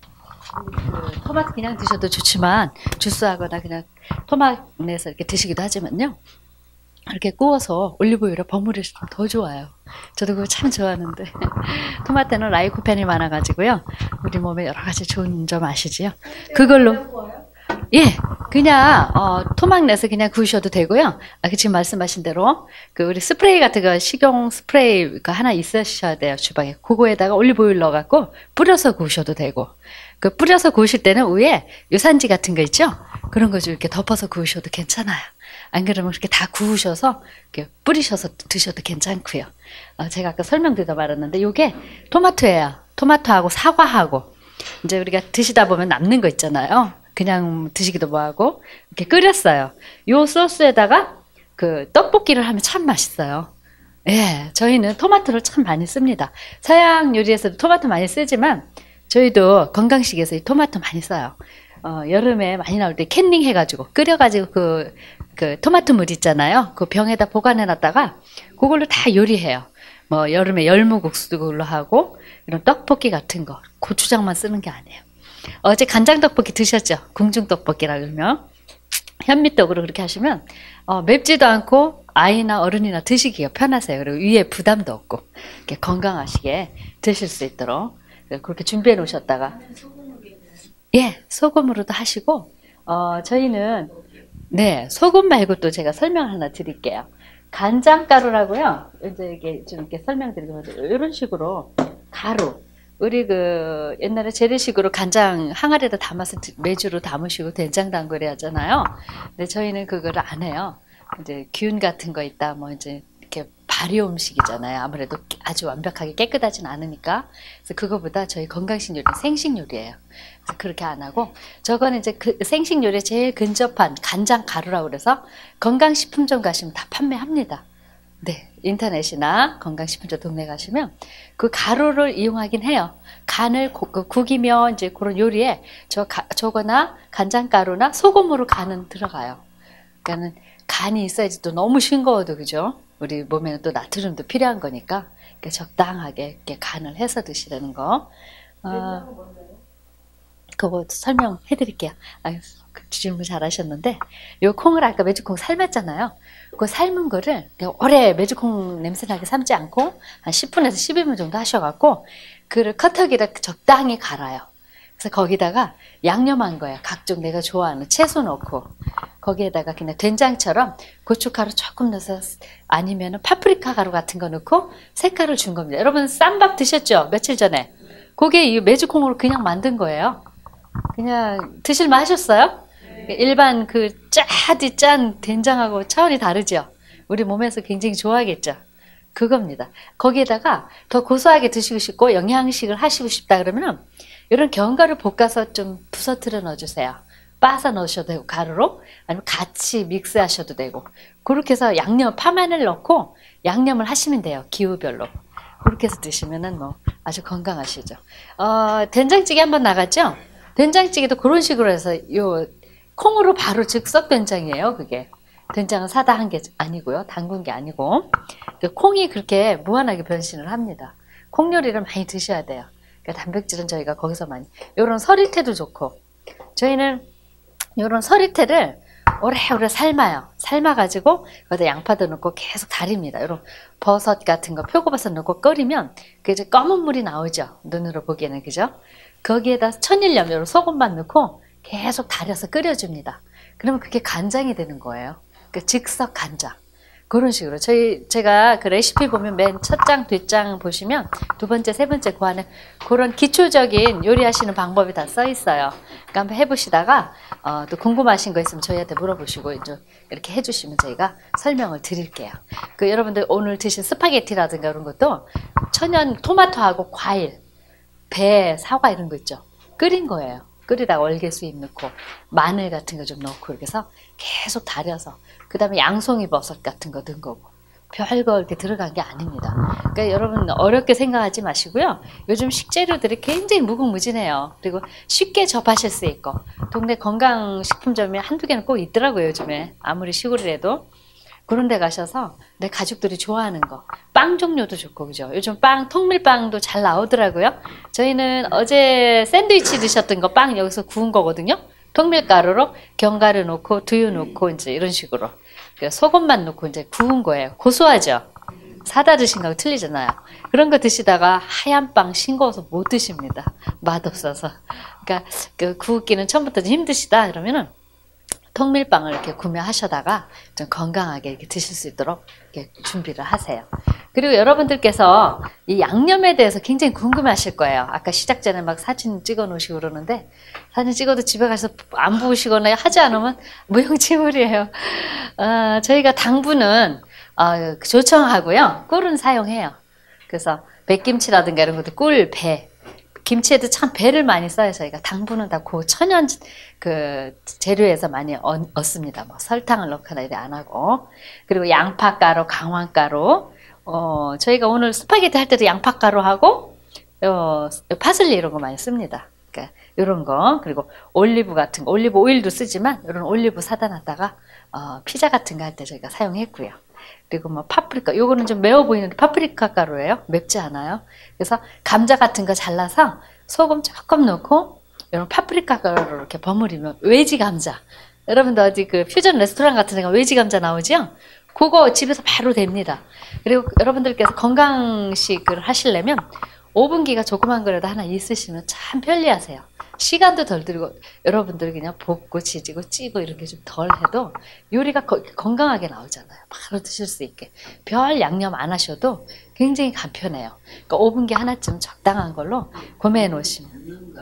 그 토마토 그냥 드셔도 좋지만 주스하거나 그냥 토마토 내서 이렇게 드시기도 하지만요. 이렇게 구워서 올리브유를 버무리시면 더 좋아요. 저도 그거 참 좋아하는데 토마토는 라이코펜이 많아가지고요. 우리 몸에 여러 가지 좋은 점 아시지요? 그걸로 예, 그냥 어, 토막 내서 그냥 구우셔도 되고요. 아, 그 지금 말씀하신 대로 그 우리 스프레이 같은 거 식용 스프레이가 하나 있으셔야 돼요 주방에. 그거에다가 올리브오일 넣어갖고 뿌려서 구우셔도 되고, 그 뿌려서 구우실 때는 위에 유산지 같은 거 있죠? 그런 거 좀 이렇게 덮어서 구우셔도 괜찮아요. 안 그러면 이렇게 다 구우셔서 이렇게 뿌리셔서 드셔도 괜찮고요. 어, 제가 아까 설명드리다 말았는데 이게 토마토예요. 토마토하고 사과하고 이제 우리가 드시다 보면 남는 거 있잖아요. 그냥 드시기도 뭐하고 이렇게 끓였어요. 요 소스에다가 그 떡볶이를 하면 참 맛있어요. 예, 저희는 토마토를 참 많이 씁니다. 서양 요리에서도 토마토 많이 쓰지만 저희도 건강식에서 이 토마토 많이 써요. 어, 여름에 많이 나올 때 캔닝 해가지고 끓여가지고 그, 그 토마토 물 있잖아요. 그 병에다 보관해놨다가 그걸로 다 요리해요. 뭐 여름에 열무국수도 그걸로 하고 이런 떡볶이 같은 거 고추장만 쓰는 게 아니에요. 어제 간장 떡볶이 드셨죠? 궁중 떡볶이라 그러면 현미떡으로 그렇게 하시면 어, 맵지도 않고 아이나 어른이나 드시기가 편하세요. 그리고 위에 부담도 없고 이렇게 건강하시게 드실 수 있도록 그렇게 준비해 놓으셨다가 예 소금으로도 하시고 어, 저희는 네 소금 말고 또 제가 설명 하나 드릴게요. 간장가루라고요. 이제 이게 좀 이렇게 설명드리면 이런 식으로 가루 우리 그 옛날에 재래식으로 간장 항아리에다 담아서 매주로 담으시고 된장 담그래 하잖아요. 근데 저희는 그걸 안 해요. 이제 균 같은 거 있다 뭐 이제 이렇게 발효 음식이잖아요. 아무래도 아주 완벽하게 깨끗하진 않으니까. 그래서 그거보다 저희 건강식 요리는 생식 요리예요. 그래서 그렇게 안 하고 저거는 이제 그 생식 요리에 제일 근접한 간장 가루라고 그래서 건강식품점 가시면 다 판매합니다. 네, 인터넷이나 건강식품점 동네 가시면 그 가루를 이용하긴 해요. 간을 고, 그 국이면 이제 그런 요리에 저 가, 저거나 간장가루나 소금으로 간은 들어가요. 그러니까는 간이 있어야지 또 너무 싱거워도 그죠? 우리 몸에는 또 나트륨도 필요한 거니까 그러니까 적당하게 이렇게 간을 해서 드시라는 거. 어, 그거 설명해 드릴게요. 아유, 그 질문 잘하셨는데 요 콩을 아까 메주콩 삶았잖아요. 그 삶은 거를 오래 메주콩 냄새나게 삶지 않고 한 십 분에서 십일 분 정도 하셔갖고 그를 커터기를 적당히 갈아요. 그래서 거기다가 양념한 거예요. 각종 내가 좋아하는 채소 넣고 거기에다가 그냥 된장처럼 고춧가루 조금 넣어서 아니면 파프리카 가루 같은 거 넣고 색깔을 준 겁니다. 여러분 쌈밥 드셨죠? 며칠 전에. 그게 이 메주콩으로 그냥 만든 거예요. 그냥 드실만 하셨어요? 일반 그 짜디 짠 된장하고 차원이 다르죠? 우리 몸에서 굉장히 좋아하겠죠? 그겁니다. 거기에다가 더 고소하게 드시고 싶고 영양식을 하시고 싶다 그러면 이런 견과류 볶아서 좀 부서뜨려 넣어주세요. 빻아 넣으셔도 되고 가루로 아니면 같이 믹스하셔도 되고 그렇게 해서 양념 파마늘 넣고 양념을 하시면 돼요. 기호별로. 그렇게 해서 드시면은 뭐 아주 건강하시죠. 어, 된장찌개 한번 나갔죠? 된장찌개도 그런 식으로 해서 요 콩으로 바로 즉석 된장이에요. 그게 된장은 사다 한 게 아니고요. 담근 게 아니고 콩이 그렇게 무한하게 변신을 합니다. 콩 요리를 많이 드셔야 돼요. 그러니까 단백질은 저희가 거기서 많이 요런 서리태도 좋고 저희는 요런 서리태를 오래오래 삶아요. 삶아가지고 거기다 양파도 넣고 계속 달입니다. 요런 버섯 같은 거 표고버섯 넣고 끓이면 그 이제 검은 물이 나오죠. 눈으로 보기에는 그죠? 거기에다 천일염 요런 소금만 넣고 계속 달여서 끓여줍니다. 그러면 그게 간장이 되는 거예요. 그 즉석 간장. 그런 식으로 저희 제가 그 레시피 보면 맨 첫 장, 뒷장 보시면 두 번째, 세 번째 그 안에 그런 기초적인 요리하시는 방법이 다 써 있어요. 그러니까 한번 해보시다가 어, 또 궁금하신 거 있으면 저희한테 물어보시고 이제 이렇게 해주시면 저희가 설명을 드릴게요. 그 여러분들 오늘 드신 스파게티라든가 이런 것도 천연 토마토하고 과일, 배, 사과 이런 거 있죠. 끓인 거예요. 끓이다가 월계수잎 넣고 마늘 같은 거 좀 넣고 이렇게 해서 계속 달여서 그 다음에 양송이 버섯 같은 거 넣은 거고 별거 이렇게 들어간 게 아닙니다. 그러니까 여러분 어렵게 생각하지 마시고요. 요즘 식재료들이 굉장히 무궁무진해요. 그리고 쉽게 접하실 수 있고 동네 건강식품점이 한두 개는 꼭 있더라고요. 요즘에 아무리 시골이라도 그런 데 가셔서 내 가족들이 좋아하는 거 빵 종류도 좋고 그죠? 요즘 빵 통밀빵도 잘 나오더라고요. 저희는 어제 샌드위치 드셨던 거 빵 여기서 구운 거거든요. 통밀가루로 견과류 넣고 두유 넣고 이제 이런 식으로 소금만 넣고 이제 구운 거예요. 고소하죠? 사다 드신 거하고 틀리잖아요. 그런 거 드시다가 하얀 빵 싱거워서 못 드십니다. 맛없어서. 그러니까 그 구우기는 처음부터 좀 힘드시다 그러면은 통밀빵을 이렇게 구매하셔다가 좀 건강하게 이렇게 드실 수 있도록 이렇게 준비를 하세요. 그리고 여러분들께서 이 양념에 대해서 굉장히 궁금하실 거예요. 아까 시작 전에 막 사진 찍어 놓으시고 그러는데 사진 찍어도 집에 가서 안 부으시거나 하지 않으면 무용지물이에요. 어, 저희가 당분은 어, 조청하고요. 꿀은 사용해요. 그래서 백김치라든가 이런 것도 꿀, 배. 김치에도 참 배를 많이 써요. 저희가 당분은 다 고 천연 그 재료에서 많이 얻, 얻습니다. 뭐 설탕을 넣거나 이래 안 하고 그리고 양파가루, 강황가루. 어 저희가 오늘 스파게티 할 때도 양파가루하고 어, 파슬리 이런 거 많이 씁니다. 그러니까 이런 거 그리고 올리브 같은 거, 올리브 오일도 쓰지만 이런 올리브 사다 놨다가 어, 피자 같은 거 할 때 저희가 사용했고요. 그리고 뭐 파프리카, 요거는 좀 매워 보이는데 파프리카 가루예요. 맵지 않아요. 그래서 감자 같은 거 잘라서 소금 조금 넣고 이런 파프리카 가루로 이렇게 버무리면 외지 감자. 여러분들 어디 그 퓨전 레스토랑 같은 데가 외지 감자 나오죠? 그거 집에서 바로 됩니다. 그리고 여러분들께서 건강식을 하시려면 오븐기가 조그만 거라도 하나 있으시면 참 편리하세요. 시간도 덜 들고 여러분들 그냥 볶고 지지고 찌고 이렇게 좀 덜 해도 요리가 거, 건강하게 나오잖아요. 바로 드실 수 있게. 별 양념 안 하셔도 굉장히 간편해요. 그러니까 오븐기 하나쯤 적당한 걸로 구매해 놓으시면.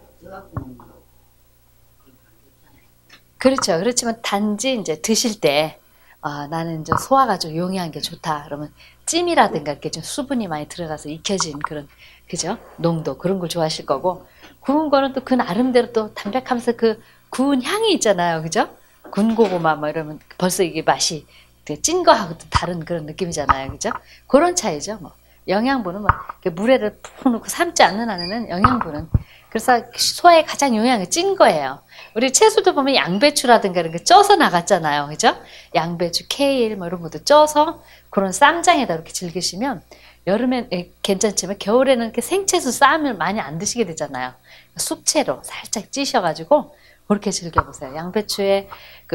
그렇죠. 그렇지만 단지 이제 드실 때 아, 나는 이제 소화가 좀 용이한 게 좋다. 그러면 찜이라든가 이렇게 좀 수분이 많이 들어가서 익혀진 그런, 그죠? 농도, 그런 걸 좋아하실 거고, 구운 거는 또 그 나름대로 또 담백하면서 그 구운 향이 있잖아요. 그죠? 군고구마 뭐 이러면 벌써 이게 맛이 찐 거하고 또 다른 그런 느낌이잖아요. 그죠? 그런 차이죠. 뭐. 영양분은 뭐, 물에를 푹 넣고 삶지 않는 한에는 영양분은 그래서 소화에 가장 용이한 게 찐 거예요. 우리 채소도 보면 양배추라든가 이런 거 쪄서 나갔잖아요. 그죠? 양배추, 케일 뭐 이런 것도 쪄서 그런 쌈장에다 이렇게 즐기시면 여름엔 괜찮지만 겨울에는 이렇게 생채소 쌈을 많이 안 드시게 되잖아요. 숙채로 살짝 찌셔가지고 그렇게 즐겨보세요. 양배추에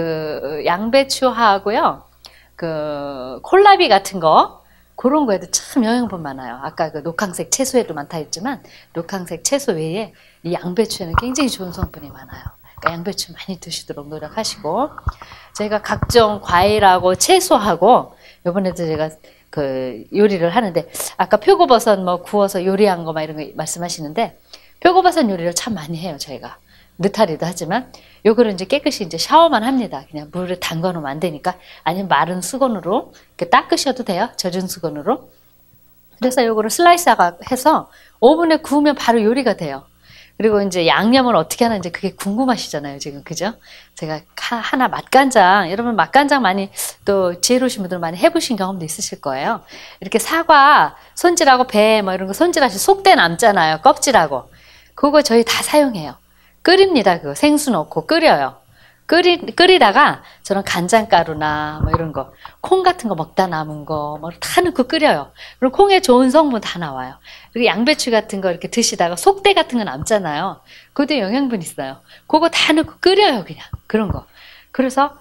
그 양배추하고요. 그 콜라비 같은 거 그런 거에도 참 영양분 많아요. 아까 그 녹황색 채소에도 많다 했지만 녹황색 채소 외에 이 양배추에는 굉장히 좋은 성분이 많아요. 그러니까 양배추 많이 드시도록 노력하시고 저희가 각종 과일하고 채소하고 이번에도 제가 그 요리를 하는데 아까 표고버섯 뭐 구워서 요리한 거 막 이런 거 말씀하시는데 표고버섯 요리를 참 많이 해요. 저희가 느타리도 하지만 요거를 이제 깨끗이 이제 샤워만 합니다. 그냥 물에 담가 놓으면 안 되니까 아니면 마른 수건으로 이렇게 닦으셔도 돼요. 젖은 수건으로. 그래서 요거를 슬라이스 해서 오븐에 구우면 바로 요리가 돼요. 그리고 이제 양념을 어떻게 하는지 그게 궁금하시잖아요. 지금 그죠? 제가 하나 맛간장, 여러분 맛간장 많이 또 지혜로우신 분들 많이 해보신 경험도 있으실 거예요. 이렇게 사과 손질하고 배 뭐 이런 거 손질하시 속대 남잖아요. 껍질하고. 그거 저희 다 사용해요. 끓입니다. 그거 생수 넣고 끓여요. 끓이, 끓이다가 저런 간장가루나 뭐 이런 거, 콩 같은 거 먹다 남은 거, 뭐 다 넣고 끓여요. 그럼 콩에 좋은 성분 다 나와요. 그리고 양배추 같은 거 이렇게 드시다가 속대 같은 거 남잖아요. 그것도 영양분 있어요. 그거 다 넣고 끓여요, 그냥. 그런 거. 그래서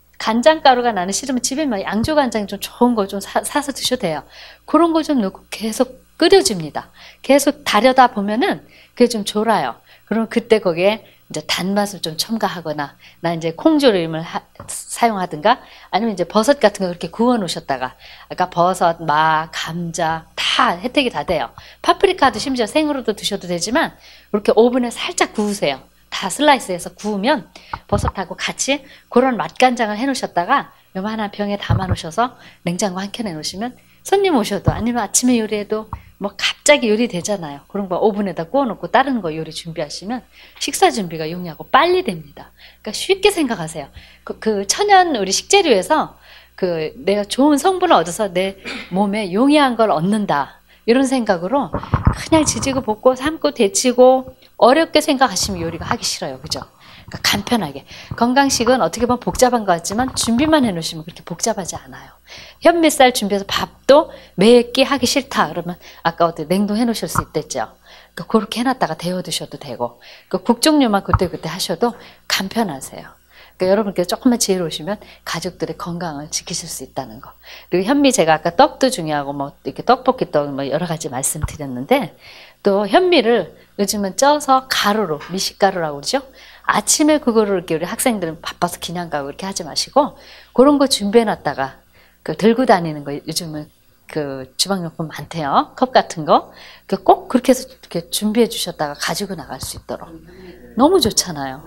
간장가루가 나는 싫으면 집에 막 양조간장 좀 좋은 거 좀 사서 드셔도 돼요. 그런 거 좀 넣고 계속 끓여줍니다. 계속 다려다 보면은 그게 좀 졸아요. 그럼 그때 거기에 이제 단맛을 좀 첨가하거나, 나 이제 콩조림을 하, 사용하든가, 아니면 이제 버섯 같은 거 이렇게 구워 놓으셨다가, 아까 버섯, 마, 감자, 다 혜택이 다 돼요. 파프리카도 심지어 생으로도 드셔도 되지만, 이렇게 오븐에 살짝 구우세요. 다 슬라이스해서 구우면 버섯하고 같이 그런 맛간장을 해 놓으셨다가, 요만한 병에 담아 놓으셔서 냉장고 한 켠에 놓으시면 손님 오셔도, 아니면 아침에 요리해도 뭐 갑자기 요리 되잖아요. 그런 거 오븐에다 구워놓고 다른 거 요리 준비하시면 식사 준비가 용이하고 빨리 됩니다. 그러니까 쉽게 생각하세요. 그, 그 천연 우리 식재료에서 그 내가 좋은 성분을 얻어서 내 몸에 용이한 걸 얻는다. 이런 생각으로 그냥 지지고 볶고 삶고 데치고 어렵게 생각하시면 요리가 하기 싫어요. 그죠? 그러니까 간편하게. 건강식은 어떻게 보면 복잡한 것 같지만 준비만 해놓으시면 그렇게 복잡하지 않아요. 현미쌀 준비해서 밥도 매끼 하기 싫다 그러면 아까 어떻게 냉동해 놓으실 수 있댔죠. 그러니까 그렇게 해놨다가 데워 드셔도 되고, 그러니까 국 종류만 그때그때 하셔도 간편하세요. 그러니까 여러분께서 조금만 지혜로우시면 가족들의 건강을 지키실 수 있다는 거. 그리고 현미, 제가 아까 떡도 중요하고 뭐 이렇게 떡볶이 떡 뭐 여러 가지 말씀드렸는데, 또 현미를 요즘은 쪄서 가루로, 미식가루라고 그러죠. 아침에 그거를 이렇게 우리 학생들은 바빠서 그냥 가고 이렇게 하지 마시고 그런 거 준비해 놨다가 그 들고 다니는 거, 요즘은 그 주방용품 많대요. 컵 같은 거. 꼭 그렇게 해서 이렇게 준비해 주셨다가 가지고 나갈 수 있도록. 너무 좋잖아요.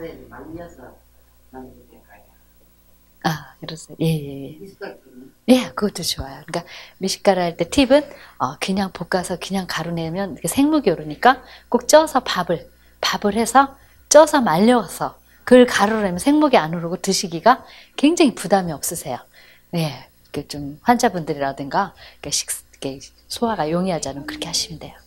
아, 그러세요. 예, 예, 예. 예, 그것도 좋아요. 그러니까 미숫가루 할 때 팁은 어, 그냥 볶아서 그냥 가루 내면 이렇게 생목이 오르니까 꼭 쪄서 밥을, 밥을 해서 쪄서 말려서 그걸 가루로 내면 생목이 안 오르고 드시기가 굉장히 부담이 없으세요. 예, 그 좀 환자분들이라든가 식, 소화가 용이하지 않으면 그렇게 하시면 돼요.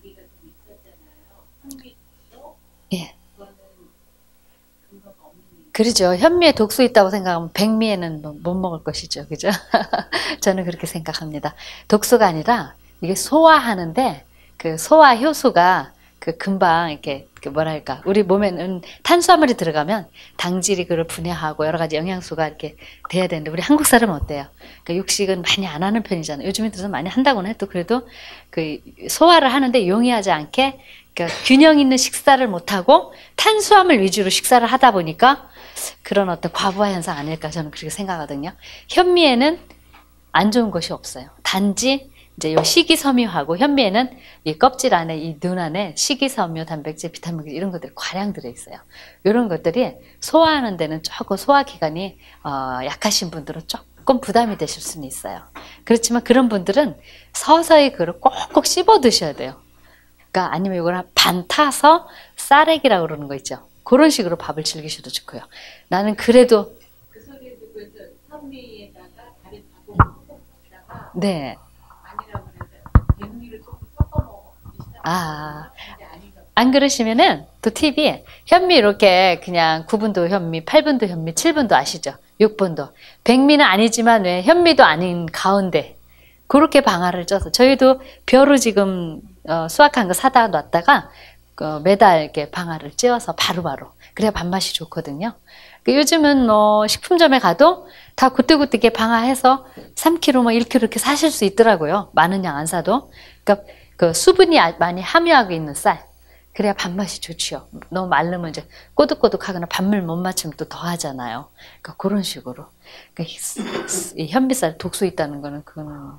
예. 그러죠. 현미에 독소 있다고 생각하면 백미에는 뭐못 먹을 것이죠. 그죠? 저는 그렇게 생각합니다. 독소가 아니라 이게 소화하는데 그 소화 효소가 그 금방 이렇게 그 뭐랄까 우리 몸에는 탄수화물이 들어가면 당질이 그걸 분해하고 여러 가지 영양소가 이렇게 돼야 되는데 우리 한국 사람은 어때요? 그 육식은 많이 안 하는 편이잖아요. 요즘에 들어서 많이 한다고는 해도 그래도 그 소화를 하는데 용이하지 않게 그러니까 균형 있는 식사를 못 하고 탄수화물 위주로 식사를 하다 보니까 그런 어떤 과부하 현상 아닐까 저는 그렇게 생각하거든요. 현미에는 안 좋은 것이 없어요. 단지 이제 요 식이섬유하고 현미에는 이 껍질 안에 이 눈 안에 식이섬유, 단백질, 비타민 이런 것들이 과량 들어 있어요. 이런 것들이 소화하는 데는 조금 소화 기관이 어, 약하신 분들은 조금 부담이 되실 수는 있어요. 그렇지만 그런 분들은 서서히 그걸 꼭꼭 씹어 드셔야 돼요. 그러니까 아니면 이걸 반 타서 쌀액이라고 그러는 거 있죠. 그런 식으로 밥을 즐기셔도 좋고요. 나는 그래도 그 소리를 듣고 있어 현미에다가 다른 밥을 섞어다가 네. 아니라고 그래서 백미를 조금 섞어 먹어. 아, 근데 아닌가 봐. 안 그러시면은 또 팁이 현미 이렇게 그냥 구 분도 현미, 팔 분도 현미, 칠 분도 아시죠? 육 분도. 백미는 아니지만 왜 현미도 아닌 가운데 그렇게 방아를 쪄서 저희도 벼로 지금 어, 수확한 거 사다 놨다가 어, 매달 이렇게 방아를 찧어서 바로바로 그래야 밥맛이 좋거든요. 그 요즘은 뭐 식품점에 가도 다 그때그때 이렇게 방아해서 삼 킬로그램 뭐 일 킬로그램 이렇게 사실 수 있더라고요. 많은 양 안 사도. 그러니까 그 수분이 많이 함유하고 있는 쌀. 그래야 밥맛이 좋지요. 너무 마르면 이제 꼬득꼬득하거나 밥물 못 맞추면 또 더 하잖아요. 그러니까 그런 식으로. 그러니까 이 현미쌀 독소 있다는 거는 그거는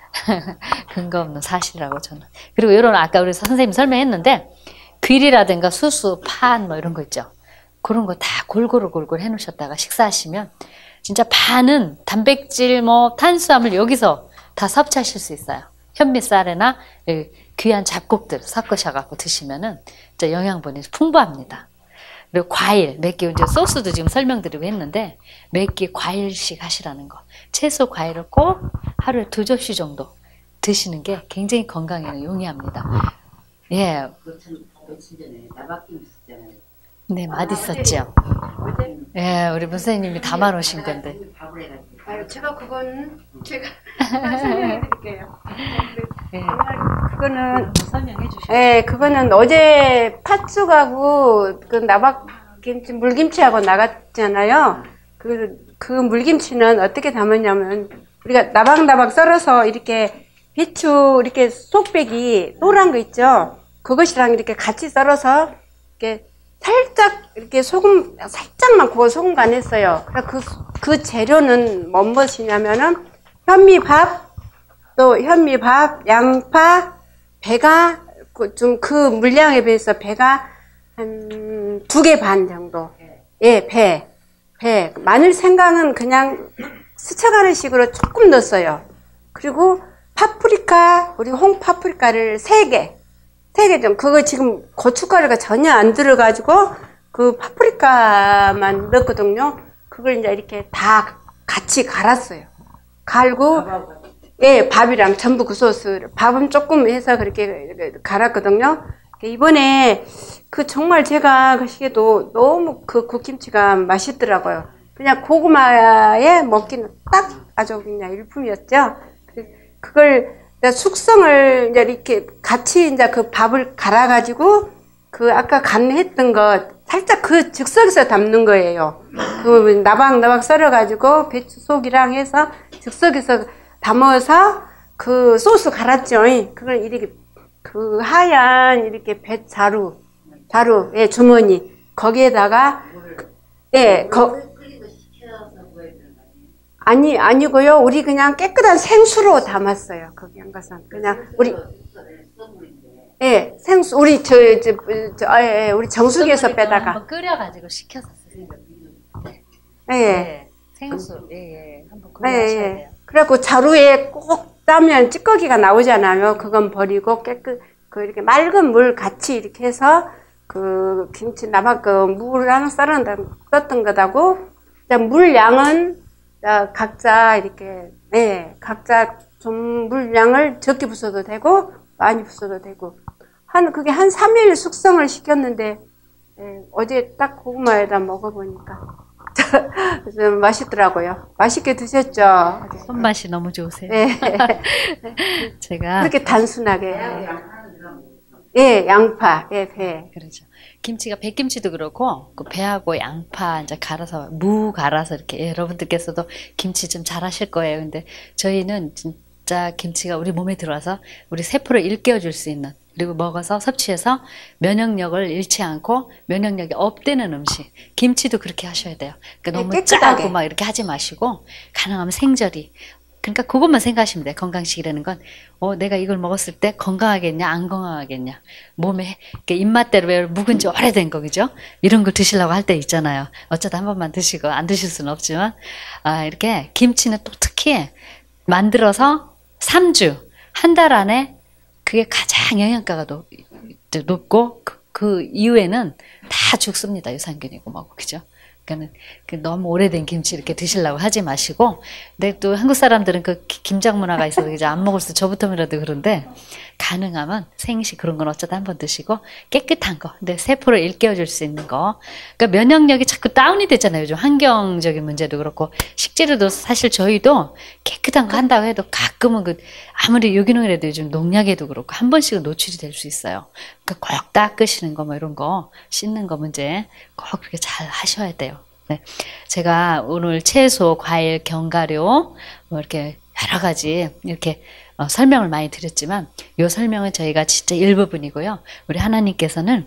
근거 없는 사실이라고 저는. 그리고 이런 아까 우리 선생님이 설명했는데 귀리라든가 수수, 판 뭐 이런 거 있죠. 그런 거 다 골고루 골고루 해놓으셨다가 식사하시면 진짜 반은 단백질, 뭐 탄수화물 여기서 다 섭취하실 수 있어요. 현미쌀이나 귀한 잡곡들 섞으셔갖고 드시면은 진짜 영양분이 풍부합니다. 그리고 과일, 몇 개 이제 소스도 지금 설명드리고 했는데 몇 개 과일씩 하시라는 거. 채소 과일을 꼭 하루에 두 접시 정도 드시는 게 굉장히 건강에 용이합니다. 예. 그참 며칠 전에 나박김 있었잖아요. 네, 맛있었죠. 예, 우리 문선생님이 담아 놓으신 건데. 밥을 해가지고. 아유, 제가 그건 제가 설명해 드릴게요. 예. 그거는 설명해 주시죠. 예, 그거는 어제 팥죽하고 그 나박김치, 물김치하고 나갔잖아요. 그, 그 물김치는 어떻게 담았냐면, 우리가 나박나박 썰어서 이렇게 배추, 이렇게 속백이 노란 거 있죠? 그것이랑 이렇게 같이 썰어서, 이렇게 살짝, 이렇게 소금, 살짝만 구워 소금 간했어요. 그, 그 재료는 뭔 것이냐면은, 현미밥, 또 현미밥, 양파, 배가 좀 그 물량에 비해서 배가 한 두 개 반 정도. 예, 배. 배. 마늘 생강은 그냥 스쳐가는 식으로 조금 넣었어요. 그리고 파프리카, 우리 홍파프리카를 세 개. 세 개 좀. 그거 지금 고춧가루가 전혀 안 들어가지고 그 파프리카만 넣었거든요. 그걸 이제 이렇게 다 같이 갈았어요. 갈고 예, 밥이랑 전부 그 소스. 밥은 조금 해서 그렇게 갈았거든요. 이번에 그 정말 제가 그 시기에도 너무 그 국김치가 맛있더라고요. 그냥 고구마에 먹기는 딱 아주 그냥 일품이었죠. 그걸 숙성을 이제 이렇게 같이 이제 그 밥을 갈아가지고 그 아까 간했던 거 살짝 그 즉석에서 담는 거예요. 그 나박나박 썰어가지고 배추 속이랑 해서 즉석에서 담아서 그 소스 갈았죠. 그걸 이렇게 그 하얀 이렇게 배 자루, 자루, 예, 주머니 거기에다가 예, 거 아니 아니고요. 우리 그냥 깨끗한 생수로 담았어요. 거기 한 것은 그냥 우리 예, 생수 우리 저저 저, 저, 예, 예, 우리 정수기에서 빼다가 한번 끓여가지고 식혀서 쓰세요. 예, 네, 생수, 예, 예, 한번 그거 예, 하셔야 예. 돼요. 그래갖고 자루에 꼭 따면 찌꺼기가 나오잖아요. 그건 버리고 깨끗, 그 이렇게 맑은 물 같이 이렇게 해서 그 김치 나박 그 물을 썰은 썼던 거다고. 물량은 각자 이렇게 예, 각자 좀 물량을 적게 부숴도 되고 많이 부숴도 되고 한 그게 한 삼 일 숙성을 시켰는데 예, 어제 딱 고구마에다 먹어보니까 좀 맛있더라고요. 맛있게 드셨죠? 손맛이 너무 좋으세요. 네. 제가 그렇게 단순하게. 예, 양파, 예, 배. 그렇죠. 김치가 백김치도 그렇고 그 배하고 양파 이제 갈아서 무 갈아서 이렇게 여러분들께서도 김치 좀 잘하실 거예요. 근데 저희는 진짜 김치가 우리 몸에 들어와서 우리 세포를 일깨워 줄 수 있는, 그리고 먹어서 섭취해서 면역력을 잃지 않고 면역력이 업되는 음식. 김치도 그렇게 하셔야 돼요. 그러니까 너무 깨끗하게. 짜고 막 이렇게 하지 마시고 가능하면 생절이. 그러니까 그것만 생각하시면 돼요. 건강식이라는 건 어, 내가 이걸 먹었을 때 건강하겠냐 안 건강하겠냐, 몸에 입맛대로 왜 묵은 지 오래된 거, 그죠? 이런 걸 드시려고 할 때 있잖아요. 어쩌다 한 번만 드시고 안 드실 수는 없지만 아, 이렇게 김치는 또 특히 만들어서 삼 주, 한 달 안에 그게 가장 영양가가 높, 높고 그, 그 이후에는 다 죽습니다. 유산균이고 뭐고, 그죠? 그러니까 너무 오래된 김치 이렇게 드시려고 하지 마시고, 근데 또 한국 사람들은 그 김장 문화가 있어서 이제 안 먹을 수, 저부터라도 그런데 가능하면 생식 그런 건 어쩌다 한번 드시고 깨끗한 거, 근데 세포를 일깨워 줄 수 있는 거. 그러니까 면역력이 자꾸 다운이 되잖아요. 요즘 환경적인 문제도 그렇고 식재료도 사실 저희도 깨끗한 거 한다고 해도 가끔은 그 아무리 유기농이라도 요즘 농약에도 그렇고 한 번씩은 노출이 될 수 있어요. 그러니까 꼭 닦으시는 거 뭐 이런 거, 씻는 거 문제 꼭 그렇게 잘 하셔야 돼요. 네. 제가 오늘 채소, 과일, 견과류 뭐 이렇게 여러 가지 이렇게 어, 설명을 많이 드렸지만 이 설명은 저희가 진짜 일부분이고요. 우리 하나님께서는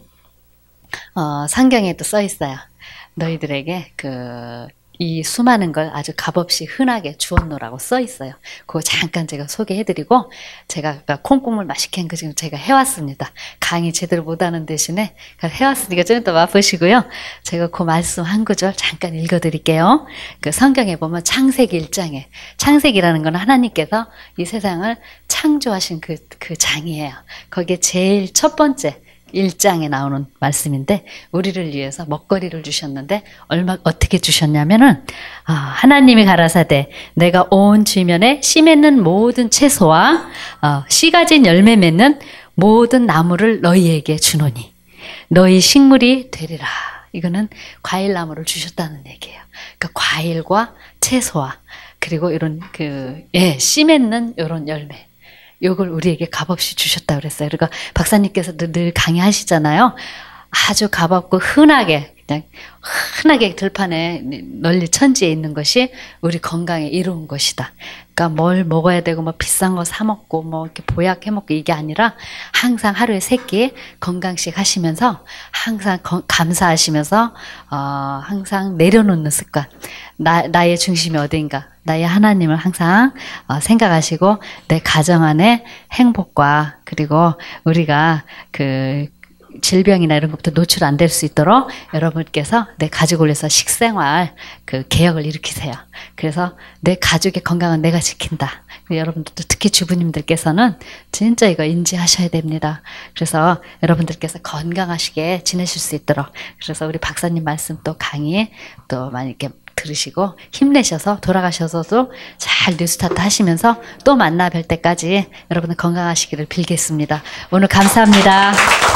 어, 성경에도 써 있어요. 너희들에게 그 이 수많은 걸 아주 값없이 흔하게 주었노라고 써 있어요. 그거 잠깐 제가 소개해드리고, 제가 아까 콩국물 맛있게 한 거 지금 제가 해왔습니다. 강의 제대로 못하는 대신에 해왔으니까 좀 이따 맛보시고요. 제가 그 말씀 한 구절 잠깐 읽어드릴게요. 그 성경에 보면 창세기 일 장에, 창세기라는 건 하나님께서 이 세상을 창조하신 그, 그 장이에요. 거기에 제일 첫 번째 일 장에 나오는 말씀인데, 우리를 위해서 먹거리를 주셨는데 얼마 어떻게 주셨냐면은 아, 하나님이 가라사대 내가 온 지면에 씨 맺는 모든 채소와 어, 씨 가진 열매 맺는 모든 나무를 너희에게 주노니 너희 식물이 되리라. 이거는 과일나무를 주셨다는 얘기예요. 그러니까 과일과 채소와 그리고 이런 그 예, 씨 맺는 이런 열매, 요걸 우리에게 값없이 주셨다 그랬어요. 그러니까 박사님께서도 늘 강의하시잖아요. 아주 값없고 흔하게, 그냥 흔하게 들판에 널리 천지에 있는 것이 우리 건강에 이로운 것이다. 그러니까 뭘 먹어야 되고 뭐 비싼 거 사 먹고 뭐 이렇게 보약해 먹고 이게 아니라 항상 하루에 세 끼 건강식 하시면서 항상 거, 감사하시면서 어, 항상 내려놓는 습관. 나, 나의 중심이 어디인가? 나의 하나님을 항상 어, 생각하시고 내 가정 안에 행복과 그리고 우리가 그 질병이나 이런 것부터 노출 안 될 수 있도록 여러분께서 내 가족을 위해서 식생활 그 개혁을 일으키세요. 그래서 내 가족의 건강은 내가 지킨다. 여러분들도 특히 주부님들께서는 진짜 이거 인지하셔야 됩니다. 그래서 여러분들께서 건강하시게 지내실 수 있도록, 그래서 우리 박사님 말씀 또 강의 또 많이 이렇게 들으시고 힘내셔서 돌아가셔서도 잘 뉴스타트 하시면서 또 만나 뵐 때까지 여러분들 건강하시기를 빌겠습니다. 오늘 감사합니다.